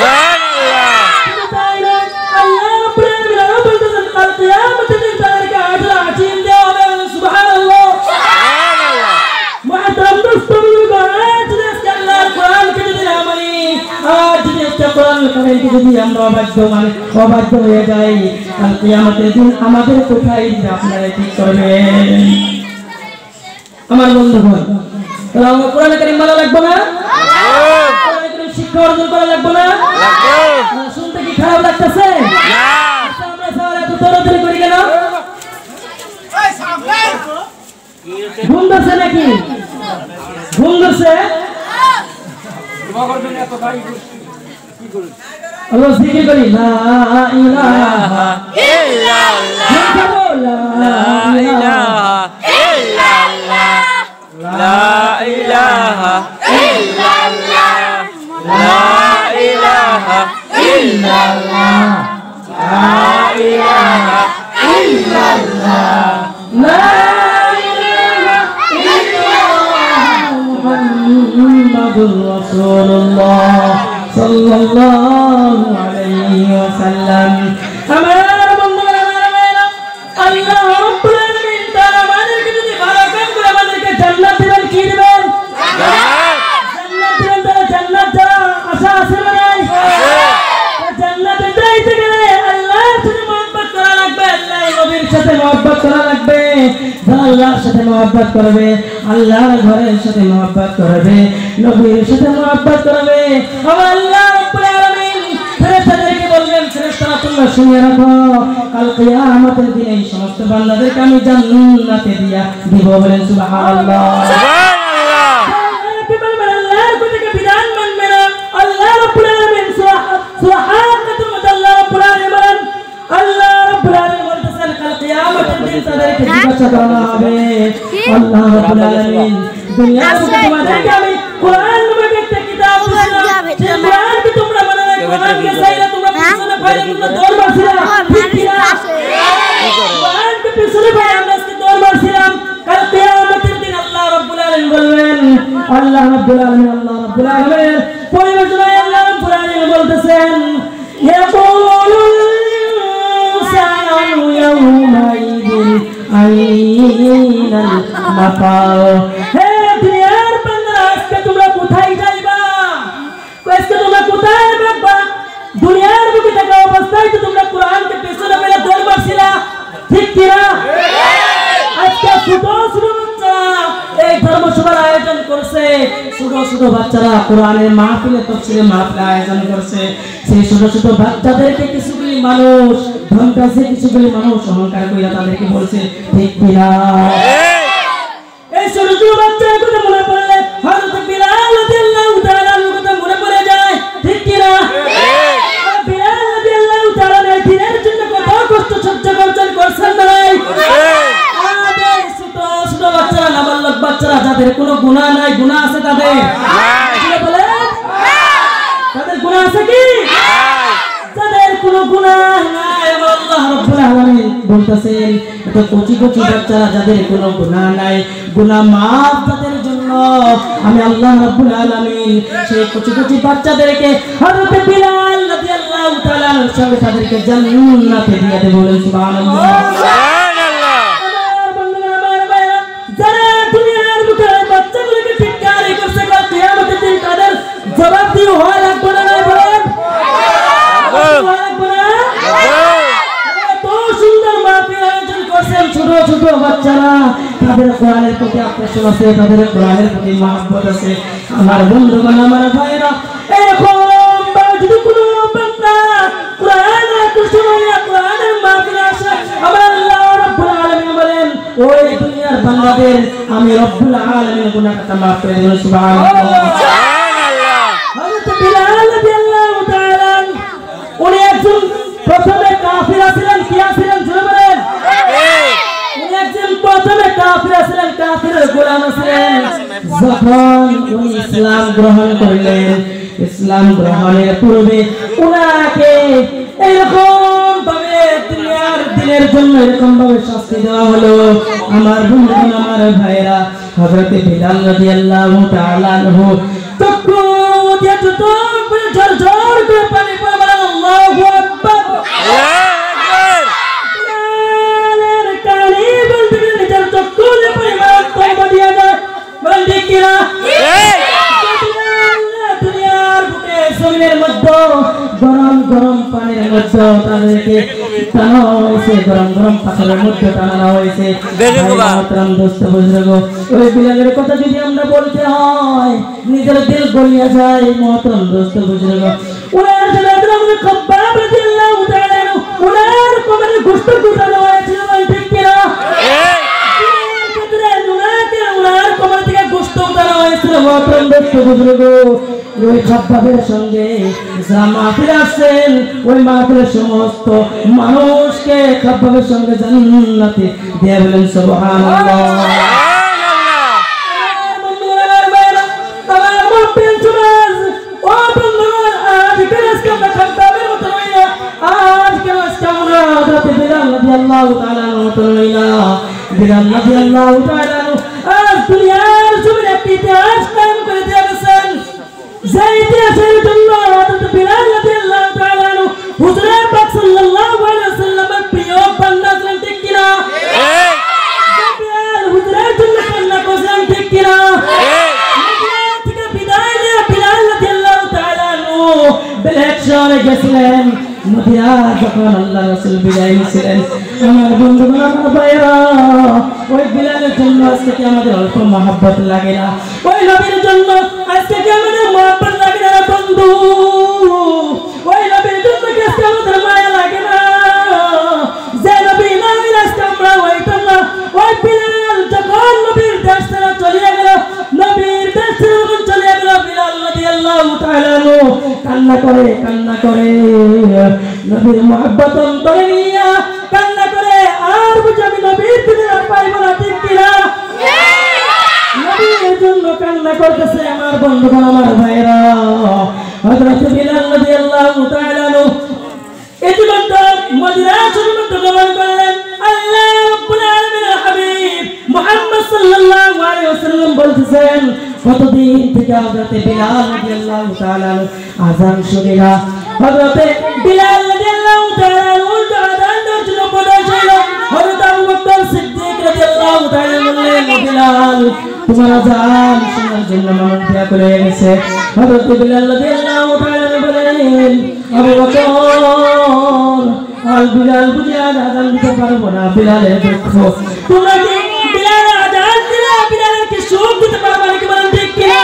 আল্লাহ রাব্বুল আলামিন আরো বলতেছেন কাল কিয়ামতের দিন তাদেরকে আজর আজিম দেওয়া হবে সুবহানাল্লাহ সুবহানাল্লাহ মুহতারাম দোস্তবুজুর্গান যদি আজকে আল্লাহর কোরআনকে যদি না মানি আজ যদি আজকে কোরআন কারিমকে যদি আমরা অবাধ্য মানে অবাধ্য হয়ে যাই কাল কিয়ামতের দিন আমাদের কোথায় দিন আপনারা ঠিক করবেন আমার বন্ধুগণ তাহলে আমরা কোরআন কারীম মানা লাগবে না কোরআন কারীম শিক্ষা অর্জন করা লাগবে না লাগবে শুনতে কি খারাপ লাগতেছে না আমরা সবাই এত দৌড়াদৌড়ি করি কেন এই সামনে ঘুম ধরছে নাকি ঘুম ধরছে মগর দুনিয়া তো গাড়ি কি করি আল্লাহ জিকির করি লা ইলাহা ইল্লাল্লাহ লা ইলাহা ইল্লাল্লাহ লা ইলাহা ইল্লাল্লাহ লা ইলাহা ইল্লাল্লাহ লা ইলাহা ইল্লাল্লাহ লা ইলাহা ইল্লাল্লাহ মুহাম্মাদুর রাসূলুল্লাহ সাল্লাল্লাহু আলাইহি ওয়াসাল্লাম আমার বন্ধুরা আল্লাহ রাব্বুল আলামিন তাআলা আমাদেরকে যদি ভালো কাজ করে আমাদেরকে জান্নাত দিবেন কি দিবেন জান্নাত জান্নাত দিবেন তাহলে জান্নাত যাওয়ার আশা আছে না নাই জান্নাতে যাইতে গেলে আল্লাহর সাথে মহব্বত করা লাগবে আল্লাহর নবীর সাথে মহব্বত করা লাগবে যারা আল্লাহর সাথে মহব্বত করবে আল্লাহর ঘরের সাথে মহব্বত করবে নবীর সাথে মহব্বত করবে আমার আল্লাহ রাব্বুল আলামিন ফেরেশতাদেরকে বলবেন ফেরেশতারা তোমরা শুনে রাখো কাল কিয়ামতের দিনে এই সমস্ত বান্দাদেরকে আমি জান্নাতে দিয়া দিব বলেন সুবহানাল্লাহ সুবহানাল্লাহ কি বলবেন আল্লাহর কোথায় বিধান মানবে না আল্লাহ রাব্বুল আলামিন সুবহানাতুল মুতাআল্লা রাব্বুল আলামিন আল্লাহ রাব্বুল আলামিন বলতেছেন কাল কিয়ামতের দিন তাদেরকে জিজ্ঞাসা করা হবে আল্লাহ রাব্বুল আলামিন দুনিয়ার মধ্যে তোমাদেরকে আমি কোরআন নামক একটা কিতাব দিলাম সেই কোরআনকে তোমরা মানে না কোরআনকে চাইলে তোমরা পিছনে পাইলে তোমরা দৌড় মারছিলা ঠিক কি না কোরআনকে পিছনে পাই আমরা আজকে দৌড় মারছিলাম কাল কিয়ামতের দিন আল্লাহ রাব্বুল আলামিন বলবেন আল্লাহ রাব্বুল আলামিন আল্লাহ রাব্বুল আলামিন পরিবেশনায় আল্লাহ রাব্বুল আলামিন বলতেছেন ইয়াকুলুল ইনসানু ইয়াউমাইদিন আইনাল মাফার হে দুনিয়ার বান্দারা আজকে তোমরা কোথায় যাইবা আজকে তোমরা কোথায় যাবা দুনিয়ার বুকে থাকা অবস্থায় তো তোমরা কোরআনকে পেছনে ফেলে দৌড় মারছিলা ঠিক কি না আজকে ছোট ছোট বাচ্চারা এই ধর্মসভার আয়োজন করছে ছোট ছোট বাচ্চারা কোরআনের মাহফিলে তাফসীরের মাহফিল আয়োজন করছে সেই ছোট ছোট বাচ্চাদেরকে কিছুগুলি মানুষ ধমকাছে কিছুগুলি মানুষ অহংকার কইরা তাদেরকে বলছে ঠিক কি না এই ছোট ছোট বাচ্চার কথা মনে পড়লে হযরত বিলাল রাদিয়াল্লাহু তাআলা এর কথা মনে পড়ে যায় ঠিক কি না বিলাল রাদিয়াল্লাহু তাআলা এই দিনের জন্য কত কষ্ট সহ্য করছেন করছেন না ভাই আরে ছোট ছোট বাচ্চারা নাবালক বাচ্চারা যাদের কোনো গুনাহ নাই গুনাহ আছে তাদের কি বলে তাদের গুনাহ আছে কি তাদের কোনো গুনাহ নাই আল্লাহ রাব্বুল আলামিন বলতেছেন এত কচি কচি বাচ্চারা যাদের কোনো গুনাহ নাই গুনাহ মাফ তাদের জন্য আমি আল্লাহ রাব্বুল আলামিন সেই কচি কচি বাচ্চাদেরকে হযরত বিলাল রাদিয়াল্লাহু তাআলা এর সঙ্গে তাদেরকে জান্নাতে দিয়ে দেব বলেন সুবহানাল্লাহ সুবহানাল্লাহ আমার বন্ধুরা আমার ভাইরা যারা দুনিয়ার বুকে বাচ্চাগুলোকে ঠিকঠাকই করছে কাল কিয়ামতের দিন তাদের জবাব দিয়ে হওয়া লাগবে না বলেন ছোট ছোট বাচ্চারা তাদের কোরআনের প্রতি আকর্ষণ আছে তাদের কোরআনের প্রতি মহব্বত আছে আমার বন্ধুগণ আমার ভাইরা এখন যদি কোনো বান্দা কোরআন আকর্ষণ হইয়া কোরআনের মাহফিলে আসে আমার আল্লাহ রাব্বুল আলামিন বলেন ওই দুনিয়ার বান্দাদের আমি রব্বুল আলামিন গুনাহটা মাফ করে দেব সুবহানাল্লাহ সুবহানাল্লাহ হযরত বিলাল রাদিয়াল্লাহু তাআলা উনি একজন প্রথমে কাফির ছিলেন কি ছিলেন জোরে বলেন উনি একজন প্রথমে কাফির ছিলেন কাফিরের গোলাম ছিলেন যখন উনি ইসলাম গ্রহণ করলেন ইসলাম গ্রহণের পূর্বে উনাকে এরকম ভাবে দুনিয়ার দিনের জন্য এরকম ভাবে শাস্তি দেওয়া হলো। আমার বন্ধুগণ, আমার ভাইরা, হযরত বিলাল রাদিয়াল্লাহু তাআলা আনহু চক্ষু দিয়ে টুটুক করে ঝরঝর করে পানি পড়ে আল্লাহু আকবার, বিলালের কালি বলতে নিজের চক্ষু দিয়ে পরিমাণ তওবা দিয়ে যায়। বলেন ঠিক কিনা? দুনিয়ার বুকে জমিনের মধ্যে গরম গরম পানির মধ্যে তাদেরকে টানা হয়েছে, গরম গরম পাথরের মধ্যে টানা হয়েছে। ওই বিলালের কথা যদি আমরা বলতে হয়, নিজের দিল গলিয়া যায়। মহতরম দোস্ত বুজুর্গ, ওনার জন্য আমাদের খব্বাব রাদিয়াল্লাহু তাআলা ওনার কবরে গোশত গুটানো হয়েছিল। ঠিক কিনা? ওনার কবর থেকে গোশত উঠানো হয়েছিল। মহতরম দোস্ত বুজুর্গ, ওই খব্বাবের সঙ্গে যা মাহফিল আসছেন, ওই মাহফিলের সমস্ত মানুষকে খব্বাবের সঙ্গে জান্নাতে দিয়ে বলেন সুবহানাল্লাহ। রাদিয়াল্লাহু তাআলা আনহু বিলাল রাদিয়াল্লাহু তাআলা আনহু আজ দুনিয়ার জমিনে একটি ইতিহাস কায়েম করে দিয়েছেন। যে ইতিহাসের জন্য হযরত বিলাল রাদিয়াল্লাহু তাআলা আনহু হুজুর পাক সাল্লাল্লাহু আলাইহি ওয়াসাল্লামের প্রিয় বান্দা ছিলেন। ঠিক কিনা? বিলাল হুজুরের জন্য কান্না করেছেন। ঠিক কিনা? মদিনা থেকে বিদায় নিয়ে বিলাল রাদিয়াল্লাহু তাআলা আনহু বেলেগ শহরে গেছিলেন। মদিনা যখন আল্লাহ রাসূল বিদায় নিয়েছিলেন, আমার বন্ধুগণ, আমার ভাইরা, ওই বিলালের জন্য আজকে কি আমাদের অল্প মহব্বত লাগে না? ওই নবীর জন্য আজকে কি আমাদের মহব্বত লাগে না বন্ধু? ওই নবীর জন্য কি আজকে আমাদের মায়া লাগে না? যে নবী না হইলে আজকে আমরা হইতাম না। ওই বিলাল যখন নবীর দেশ ছেড়ে চলে গেল, নবীর দেশ ছেড়ে যখন চলে গেল, বিলাল রাদিয়াল্লাহু তাআলা আনহু কান্না করে কান্না করে নবীর মহব্বত অন্তরে নিয়া কান্না করে, আর বুঝি আমি নবীর দিনে পাইব না। ঠিক কিনা? নবীর জন্য কান্না করতেছে। আমার বন্ধুগণ, আমার ভাইরা, হযরত বিলাল রাদিয়াল্লাহু তাআলা আনহু ইতিমধ্যে মদিনা শরীফে গমন করলেন। আল্লাহ রাব্বুল আলামিনের হাবিব মুহাম্মদ সাল্লাল্লাহু আলাইহি ওয়াসাল্লাম বলতেছেন, কতদিন থেকে হযরত বিলাল রাদিয়াল্লাহু তাআলা আযান শুনে না। হযরত বিলাল রাদিয়াল্লাহু তাআলা আযান দেওয়ার জন্য বলে ছিল। হযরত আবু বকর সিদ্দিক রাদিয়াল্লাহু তাআলা বললেন, বিলাল, তোমার আযান শোনার জন্য মন দিয়া করে গেছে। হযরত বিলাল রাদিয়াল্লাহু তাআলা বললেন, আবু বকর, আর বিলাল বুঝি আযান দিতে পারবো না। বিলালের দুঃখ, তোমরা কি বিলালের আযান দিলে বিলালের কি সুখ দিতে পারবে নাকি? বলেন ঠিক কিনা?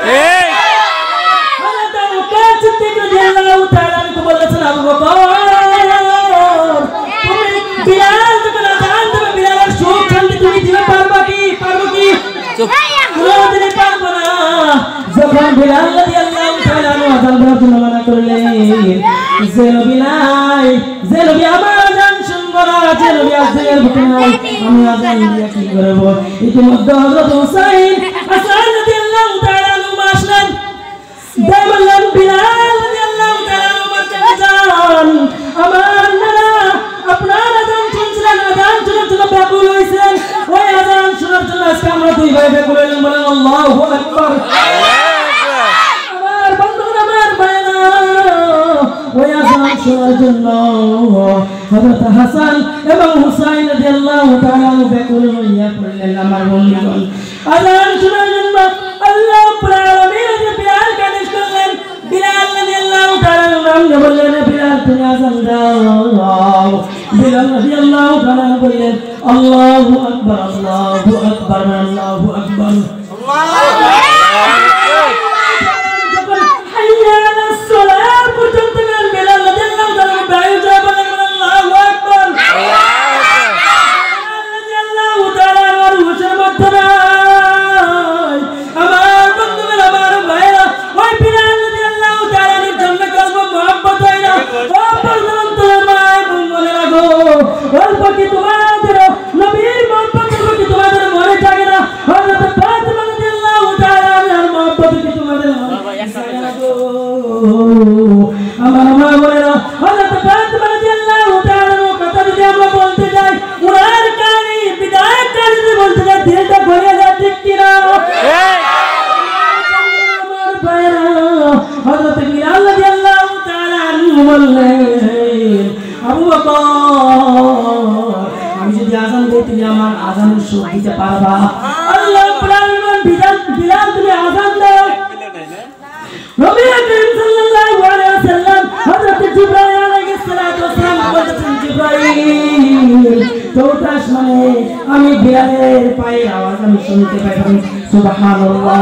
হযরত আবু বকর সিদ্দিক রাদিয়াল্লাহু তাআলা বলেছেন, আবু বকর, তুমি বিলাল যখন আযান দেবে, বিলালের সুখ শান্তি তুমি দিতে পারবা কি? পারবো কি? কোনোদিনই পারবো না। যখন বিলাল রাদিয়াল্লাহু তাআলা আযান দেওয়ার জন্য মানা করলেন, যে নবী নাই, যে নবী আমার আযান শুনবো না, যে নবী আযানের বুকে নাই, আমি আযান দিয়ে কি করব? ইতিমধ্যে হযরত হুসাইন হাসান রাদিয়াল্লাহু তাআলা আনহু আসলেন। বললেন, বিলাল রাদিয়াল্লাহু তাআলা আনহু যান, আমার নানা আপনার আযান শুনছিলেন, আযান শোনার জন্য ব্যাকুল হয়েছিলেন। ওই আযান শোনার জন্য আজকে আমরা দুই ভাই ব্যাকুল হইলাম। বলেন আল্লাহু আকবার। আমার বন্ধুরা, আমার ভাইরা, ওই আযান শোনার জন্য হযরত হাসান এবং হুসাইন রাদিয়াল্লাহু তাআলা ব্যাকুল হইয়া পড়লেন। আমার বন্ধুগণ, আযান শোনার জন্য আল্লাহ রাব্বুল আলামিন বিলালকে আদেশ করলেন। বিলাল রাদিয়াল্লাহু তাআলা নাম বললেন, বিলাল তুমি আযান দাও। বিলাল রাদিয়াল্লাহু তাআলা বললেন, আল্লাহু আকবার, আল্লাহু আকবার, আল্লাহু আকবার, আল্লাহু আকবার। যখন হাইয়া আলাস সালাহ পর্যন্ত গেলেন, বিলাল রাদিয়াল্লাহু তাআলা বাইরে যায় বলেন, আল্লাহু আকবার, আল্লাহু আকবার। বিলাল রাদিয়াল্লাহু তাআলা আর হুজুর মধ্যে নাই। আমার বন্ধুরা, আমার ভাইরা, ওই বিলাল রাদিয়াল্লাহু তাআলার জন্য কলব মহব্বত হয় না। ও বন্ধুগণ, তোমার মনে রাখো, অল্প কি তোমাদের নবীর মহব্বত কি তোমাদের মনে থাকে না? হযরত ফাতিমা রাদিয়াল্লাহু তাআলা আনহার মহব্বত কি তোমাদের মনে থাকে না? আমার মা বলে না, হযরত ফাতিমা রাদিয়াল্লাহু তাআলার কথা যদি আমরা বলতে সুখ দিতে পারবা। আল্লাহ রাব্বুল আলামিন বিধান বিলাল তুমি আযান দাও। নবী করিম সাল্লাল্লাহু আলাইহি ওয়াসাল্লাম হযরত জিবরাইল আলাইহিস সালাতু ওয়াস সালাম বলেছেন, জিবরাইল চৌথা আসমানে আমি বিলালের পায়ের আওয়াজ আমি শুনতে পাই। সুবহানাল্লাহ।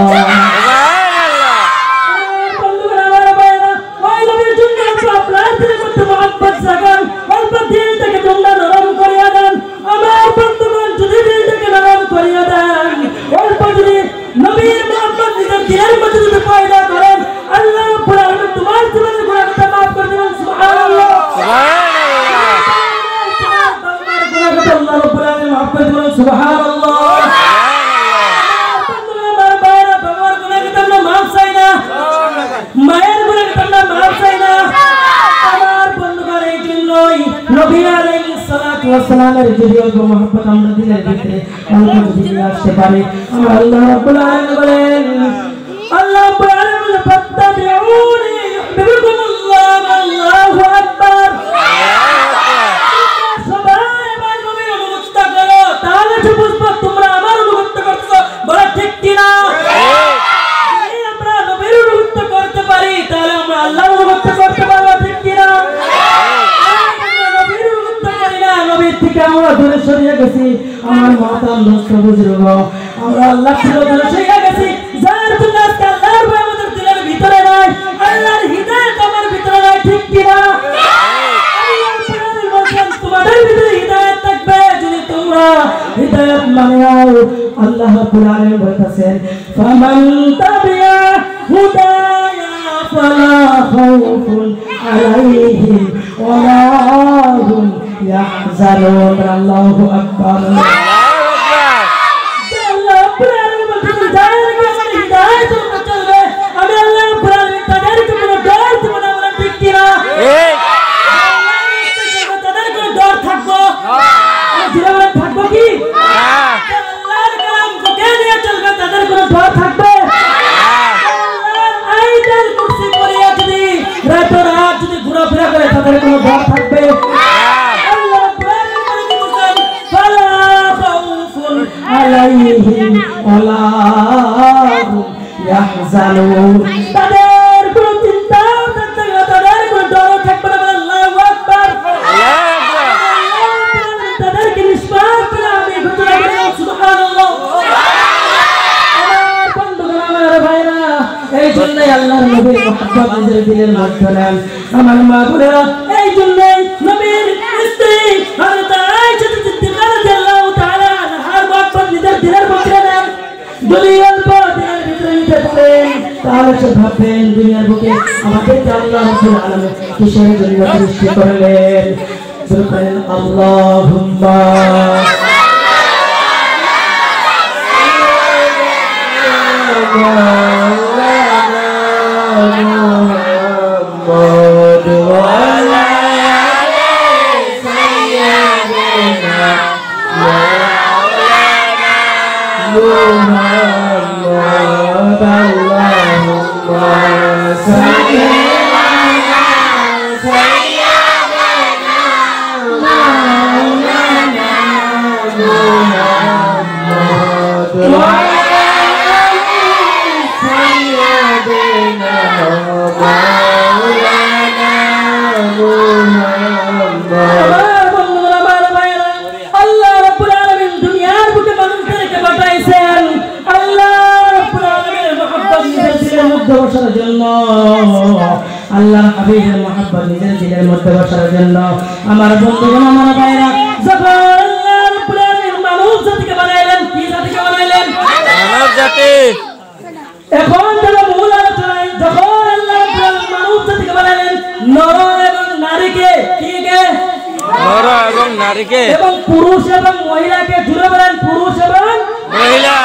সালামের যদি অল্প মহব্বত আমরা দিলের ভিতরে অল্প যদি আসতে পারে, আমার আল্লাহ রাব্বুল আলামিন বলেন, আল্লাহ রাব্বুল আলামিন বলেন ফাত্তাবিউনি ইউহিব্বুকুমুল্লাহ আল্লাহু আকবার। সবাই আমার নবীর অনুগত করো, তাহলে যে বুঝবো তোমরা আমার অনুগত করছো। বলা ঠিক কিনা? যদি আমরা নবীর অনুগত করতে পারি তাহলে আমরা আল্লাহর অনুগত করতে পারবো। ঠিক কিনা? নবীর থেকে আমরা দূরে সরিয়ে গেছি, আমার মাতাল নষ্ট বুঝরব আমরা আল্লাহ থেকে দূরে সরিয়ে গেছি। যার জন্য আজকে আল্লাহর ভয় আমাদের দিলের ভিতরে নাই, আল্লাহর হিদায়াত আমার ভিতরে নাই। ঠিক কিনা? আল্লাহ কোরআনে বলেন তোমাদের ভিতরে হিদায়াত থাকবে যদি তোমরা হিদায়াত মানে নাও। আল্লাহ রাব্বুল আলামিন বলতেছেন, ফামান তাবিয়া হুদায়া ফালা খাউফুন আলাইহিম ওয়ালা হুম ইয়াহজানুন। আল্লাহু আকবার। আল্লাহ রাব্বুল আলামিন বলতেছেন, যাদেরকে আমার হিদায়াত চলবে আমি আল্লাহ রাব্বুল আলামিন তাদেরকে কোনো ডর দেব না। বলেন ঠিক কিনা? তাদের কোনো ডর থাকবো না? থাকবো কি? আল্লাহর কালাম কে নিয়ে চলবে তাদের কোনো ডর থাকবে? আল্লাহর আয়াতুল কুরসি পড়িয়া যদি রাত রাত যদি ঘোরাফেরা করে তাদের কোনো ডর থাকবে? আলাইহিম ওয়ালা হুম ইয়াহজানুন। তাদের কোনো চিন্তা থাকবে না, তাদের কোনো ডর থাকবে না। আল্লাহু আকবার। তাদেরকে নিষ্পাপ করে আমি ঘোষণা করি সুবহানাল্লাহ। আমার বন্ধুগণ, আমার ভাইরা, এই জন্যই আল্লাহর নবীর মুহাব্বত নিজের দিলের মধ্যে নেন। আমার মা বোনেরা, এই জন্যই নবীর স্ত্রী হযরত আয়েশা সিদ্দিকা রাদিয়াল্লাহু তাআলা আনহার মুহাব্বত নিজের দিলের মধ্যে নেন। যদি অল্প দিনের ভিতরে নিতে পারেন তাহলে সে ভাববেন দুনিয়ার বুকে আমাদেরকে আল্লাহ রাব্বুল আলামিন কিসের জন্য সৃষ্টি করলেন। বলেন আল্লাহুম্মা আল্লাহর হাবিবের মুহাব্বত নিজের দিলের মধ্যে বসার জন্য আমার বন্ধুগণ, আমার ভাইরা, যখন আল্লাহ রাব্বুল আলামিন মানব জাতিকে বানাইলেন, কি জাতিকে বানাইলেন? মানব জাতি। এখন যারা মূল আলোচনায়, যখন আল্লাহ রাব্বুল আলামিন মানব জাতিকে বানাইলেন, নর এবং নারীকে, কি কে? নর এবং নারীকে, এবং পুরুষ এবং মহিলাকে। জুড়ে বলেন, পুরুষ এবং মহিলা।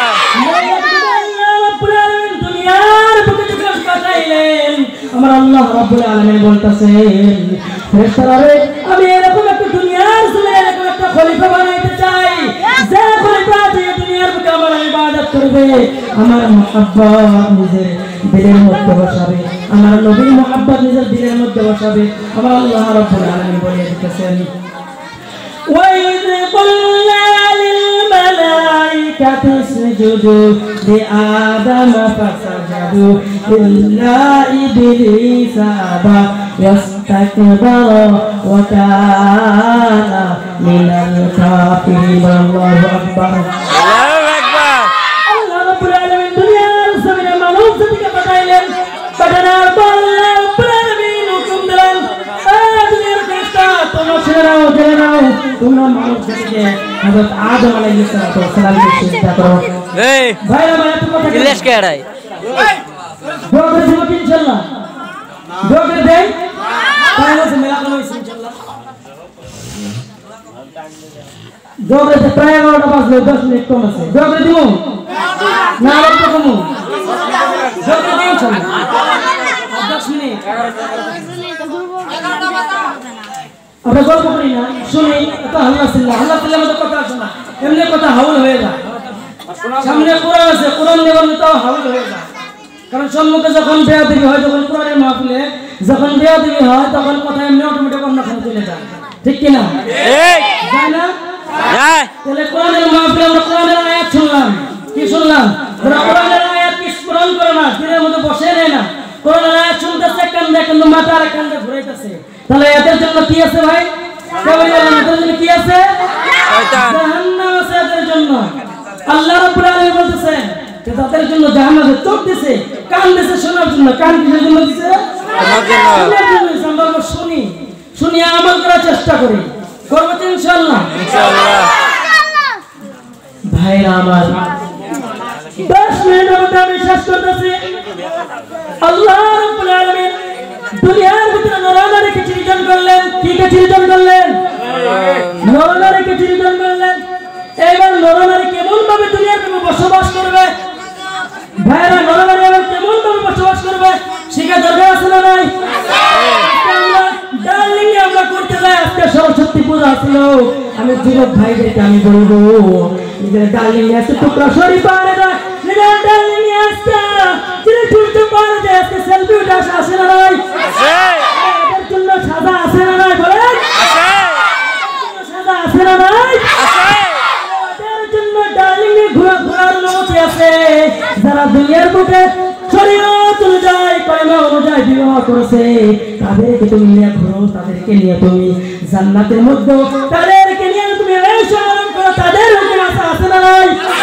আমার আল্লাহ রাব্বুল আলামিন বলতেছেন, ফেরেশতারা, আমি এরকম একটা দুনিয়ার জমিনে এরকম একটা খলিফা বানাইতে চাই, যে খলিফা যে দুনিয়ার বুকে আমার ইবাদত করবে, আমার মুহাব্বত নিজের দিলের মধ্যে বসাবে, আমার নবীর মুহাব্বত নিজের দিলের মধ্যে বসাবে। আমার আল্লাহ রাব্বুল আলামিন বলে দিতেছেন, وإذ قلنا للملائكة اسجدوا لآدم فسجدوا إلا إبليس أبى واستكبر وكان من الكافرين. الله أكبر. الله رب العالمين दुनिया सभी मानव सभी का बताइए पढ़ना बोलना प्रवीण हुकुम दिलान दुनिया का इस्ता तुम शेराओ शेराओ तुम मानव सभी के हज़रत आदम अलैहिस्सलाम की चिंता करो भाई भाई तुम
गिलेश कह रहा है
दो कर दो इंशाल्लाह दो कर दे पहले से मिला करो इंशाल्लाह दो कर से प्राय और बस ले दस मिनट कम से दो कर दूं ना लोग तो कम दो कर दे इंशाल्लाह दस मिनट अब गल्प करी ना सुनी तो हल्ला सिल्ला हल्ला सिल्ला में तो কথা শোনা এমনি কথা হাউল হয়ে যায় সামনে কোরআন আছে কোরআন নেবার তো হাউল হয়ে যায় কারণ সম্মুখে যখন বেয়াদবি হয় যখন কোরআনের মাহফিলে যখন বেয়াদবি হয় তখন কথা এমনি অটোমেটিক অন্য খানে চলে যায় ঠিক কি না
ঠিক
যায় না
যায়
তাহলে কোরআনের মাহফিলে আমরা কোরআনের আয়াত শুনলাম কি শুনলাম যারা কোরআনের আয়াত কি স্মরণ করে না দিনের মধ্যে বসে নেয় না কোরআনের আয়াত শুনতেছে কান্দে কিন্তু মাথা আর কান্দে ঘুরাইতেছে তাহলে এদের জন্য কি আছে ভাই কেবল এদের জন্য কি আছে
শয়তান
জাহান্নাম আছে এদের জন্য আল্লাহ রাব্বুল আলামিন বলতেছেন যে তাদের জন্য জাহান্নামে চোখ দিয়েছে কান দিয়েছে শোনার জন্য কান কিসের জন্য দিয়েছে শোনার জন্য আমরা শুনি শুনি আমল করার চেষ্টা করি করব তো ইনশাআল্লাহ
ইনশাআল্লাহ
ভাইরা আমার দশ মিনিট মধ্যে আমি শেষ করতেছি আল্লাহ রাব্বুল আলামিন দুনিয়ার ভিতরে নরনারীকে সৃজন করলেন কি কে সৃজন করলেন নরনারীকে সৃজন করলেন এবার নরনারী কেমন ভাবে দুনিয়ার ভিতরে বসবাস করবে ভাইরা নরনারী এবার কেমন ভাবে বসবাস করবে শিখা দরকার আছে না নাই আমরা ডার্লিং আমরা করতে যাই আজকে সরস্বতী পূজা ছিল আমি যুবক ভাইদেরকে আমি বলবো নিজের ডার্লিং আছে টুকরা শরীফ পারে না নিজের ডার্লিং আছে তিনি টুকরা পারে যে আজকে সেলফি উঠে আসে না নাই
আছে
এর জন্য সাজা আছে না নাই বলেন
আছে
সাজা আছে না নাই
আছে
এর জন্য ডার্লিং এ ঘোরা ঘোরার অনুমতি আছে যারা দুনিয়ার বুকে শরীয়ত অনুযায়ী কায়মা অনুযায়ী বিবাহ করেছে তাদেরকে তুমি নিয়ে ঘুরো তাদেরকে নিয়ে তুমি জান্নাতের মধ্যে তাদেরকে নিয়ে তুমি এসে আরাম করো তাদের হুকুম আছে আছে না নাই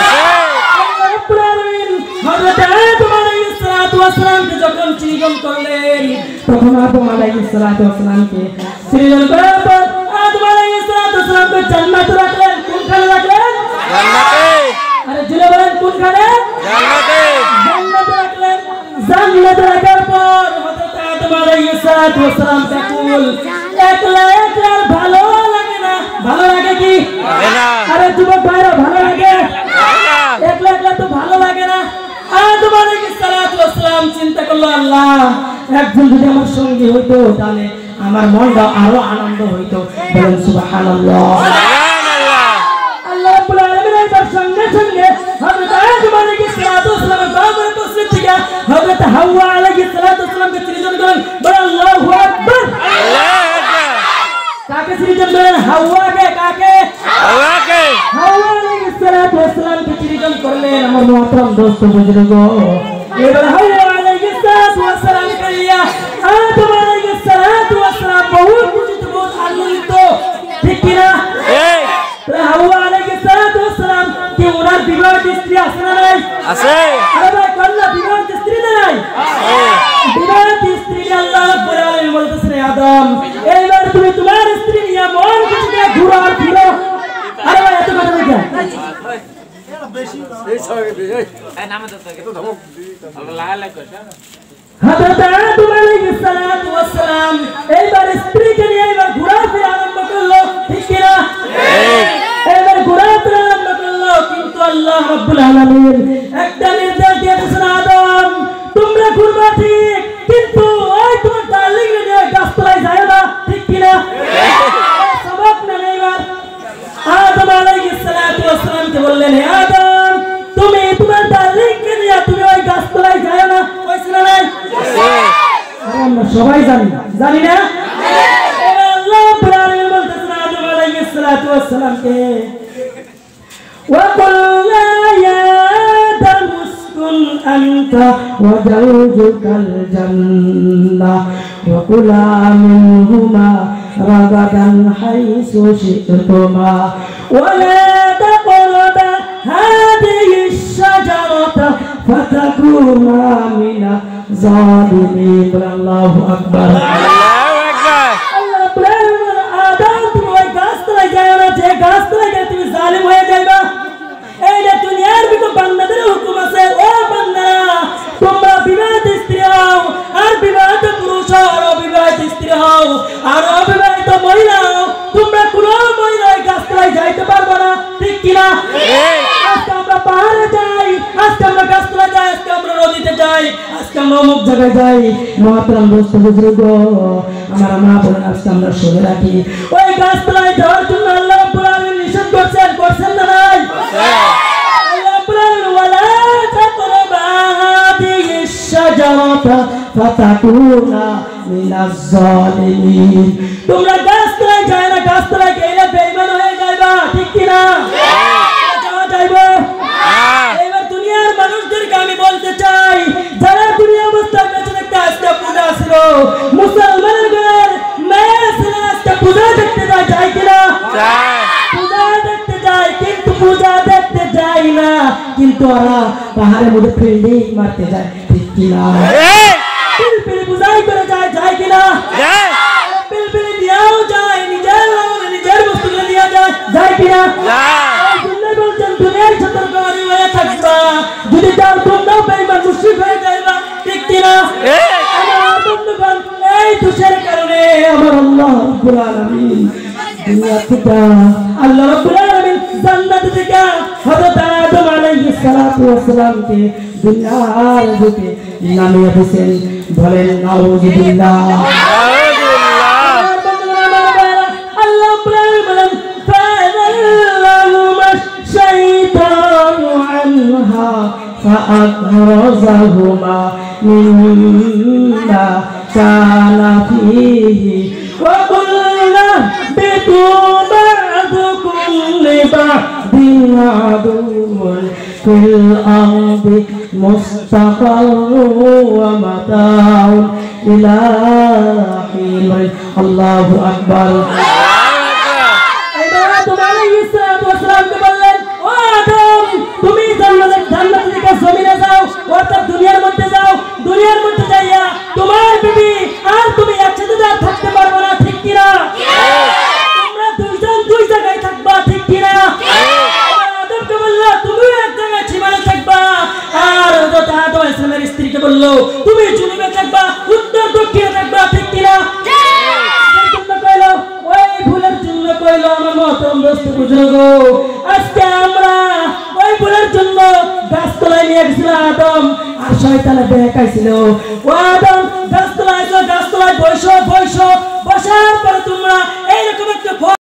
আল্লাহ রাব্বুল আলামিন হযরত আদম আলাইহিস সালাতু ওয়াস সালামকে যখন সৃজন করলেন তখন আদম আলাইহিস সালাতু ওয়াস সালামকে সৃজন করার পর আদম আলাইহিস সালাতু ওয়াস সালামকে জান্নাতে রাখলেন কোনখানে রাখলেন
জান্নাতে
আরে জুলে বলেন কোনখানে
জান্নাতে
জান্নাতে রাখলেন জান্নাতে রাখার পর হযরত আদম আলাইহিস সালাতু ওয়াস সালাম তাকুল একলা একলা ভালো লাগে না ভালো লাগে কি
না
আরে যুবক ভাইরা ভালো লাগে
না
একলা একলা তো ভালো লাগে না আদম আলাইহিস সালাতু ওয়াস সালাম চিন্তা করলো আল্লাহ একজন যদি আমার সঙ্গী হইতো তাহলে আমার মনটা আরো আনন্দ হইতো বলেন সুবহানাল্লাহ
সুবহানাল্লাহ
আল্লাহ রাব্বুল আলামিন এর সঙ্গে সঙ্গে হযরত আদম আলাইহিস সালাতু ওয়াস সালামের বাবার তসলিম থেকে হযরত হাওয়া আলাইহিস সালাতু ওয়াস সালামকে সৃজন করেন বলেন আল্লাহু আকবার
আল্লাহু আকবার
কাকে সৃজন করেন হাওয়াকে কাকে
আল্লাহকে
হাওয়া আলাইহিস সালাতু ওয়াস সালামকে সৃজন করলেন আমার মুহতারাম দোস্ত বুজুর্গ এবার হাওয়া আলাইহিস সালাতু ওয়াস সালাম কইয়া আদম আলাইহিস সালাতু ওয়াস সালাম বহুত খুশিত বহুত আনন্দিত ঠিক কি না
এই
হাওয়া আলাইহিস সালাতু ওয়াস সালাম কি ওনার বিবাহিত স্ত্রী আছে না নাই
আছে
আরে ভাই কল্লা বিবাহিত স্ত্রী না নাই
আছে
বিবাহিত স্ত্রী আল্লাহ রাব্বুল আলামিন বলতেছেন আদম এইবার তুমি তোমার স্ত্রী নিয়ে মন খুশি করে ঘুরো আর ফিরো আরে ভাই এত কথা বলছেন হযরত আদম আলাইহিস সালাতু ওয়াস সালাম এইবার স্ত্রীকে নিয়ে এইবার ঘোরাফেরা আরম্ভ করলো ঠিক কি না এইবার ঘোরাফেরা আরম্ভ করলো কিন্তু আল্লাহ রাব্বুল আলামিন একটা নির্দেশ দিয়েছেন আদম তোমরা ঘুরবা ঠিক কিন্তু ওই তোমার ডার্লিং নিয়ে গাছতলায় যায় না ঠিক কি না সবক না এইবার আদম আলাইহিস সালাতু ওয়াস সালামকে বললেন হে আদম তুমি তোমার ডার্লিংকে নিয়ে তুমি ওই গাছতলায় যায় না কইছ না নাই আমরা সবাই জানি জানি না আল্লাহ রাব্বুল আলামিন বলতেছেন আদম আলাইহিস সালাতু ওয়াসসালামকে وقلنا يا آدم اسكن أنت وزوجك الجنة وكلا منهما رغدا حيث شئتما ولا تقربا هذه الشجرة فتكونا من الظالمين. الله أكبر. मोहतरम दोस्त बुजुर्गो हमारा माँ बोलेन আজকে আমরা শুনে রাখি ওই গাছতলায় যাওয়ার জন্য আল্লাহ রাব্বুল আলামিন নিষেধ করেছেন করেছেন না নাই আল্লাহ রাব্বুল আলামিন ওয়ালা তাকরাবা হাদিহি শাজারাতা ফাতাকুনা মিনাজ জালিমিন তোমরা গাছতলায় যায় না গাছতলায় গেলে বেঈমান হয়ে যাবে ঠিক কি না যাওয়া যাবে এবার দুনিয়ার মানুষদেরকে আমি বলতে চাই যারা দুনিয়া অবস্থায় বেঁচে থাকতে আজকে পূজা ছিল মুসলমানের ঘরের মেয়ে ছেলে আজকে পূজা দেখতে যায় যায় কিনা পূজা দেখতে যায় কিন্তু পূজা দেখতে যায় না কিন্তু ওরা পাহাড়ের মধ্যে ফিল্ডিং মারতে যায় ঠিক কিনা পিলপিলি পূজাই করে যায় যায় কিনা পিলপিলি দিয়েও যায় নিজের নিজের বস্তুগুলো দিয়ে যায় যায় কিনা বলছেন দুনিয়ার সতর্কবাণী হয়ে থাকবা যদি যাও তোমরাও বেঈমান মুশরিক হয়ে যাইবা ঠিক কিনা আমার বন্ধুগণ এই দোষের কারণে আমার আল্লাহ রাব্বুল আলামিন দুনিয়া থেকে আল্লাহ রাব্বুল আলামিন জান্নাত থেকে হযরত আদম আলাইহিস সালাতু ওয়াস সালামকে দুনিয়ার বুকে নামিয়ে দিয়েছেন বলেন নাউযুবিল্লাহ فأخرجهما مما كان فيه وقلنا اهبطوا بعضكم لبعض عدو في الأرض مستقر ومتاع إلى حين. الله أكبر. জমিনে যাও অর্থাৎ দুনিয়ার মধ্যে যাও দুনিয়ার মধ্যে যাইয়া তোমার বিবি আর তুমি একসাথে আর থাকতে পারবে না ঠিক কিনা তোমরা দুইজন দুই জায়গায় থাকবা ঠিক কিনা আদমকে বললো তুমি এক জায়গায় সীমানা থাকবা আর হযরত আদম আলাইহিস সালামের স্ত্রীকে বললো তুমি জুনুবে থাকবা উত্তর দক্ষিণে থাকবা ঠিক কিনা এই জন্য কইলো ওই ভুলের জন্য কইলো আমার মহতরম দোস্ত বুজুর্গ আজকে আমরা ওই ভুলের জন্য গাছতলায় নিয়ে গেছিল আদম আর শয়তানে দেখাইছিল ও আদম গাছতলায় গাছতলায় বসো বসো বসার পরে তোমরা এইরকম একটা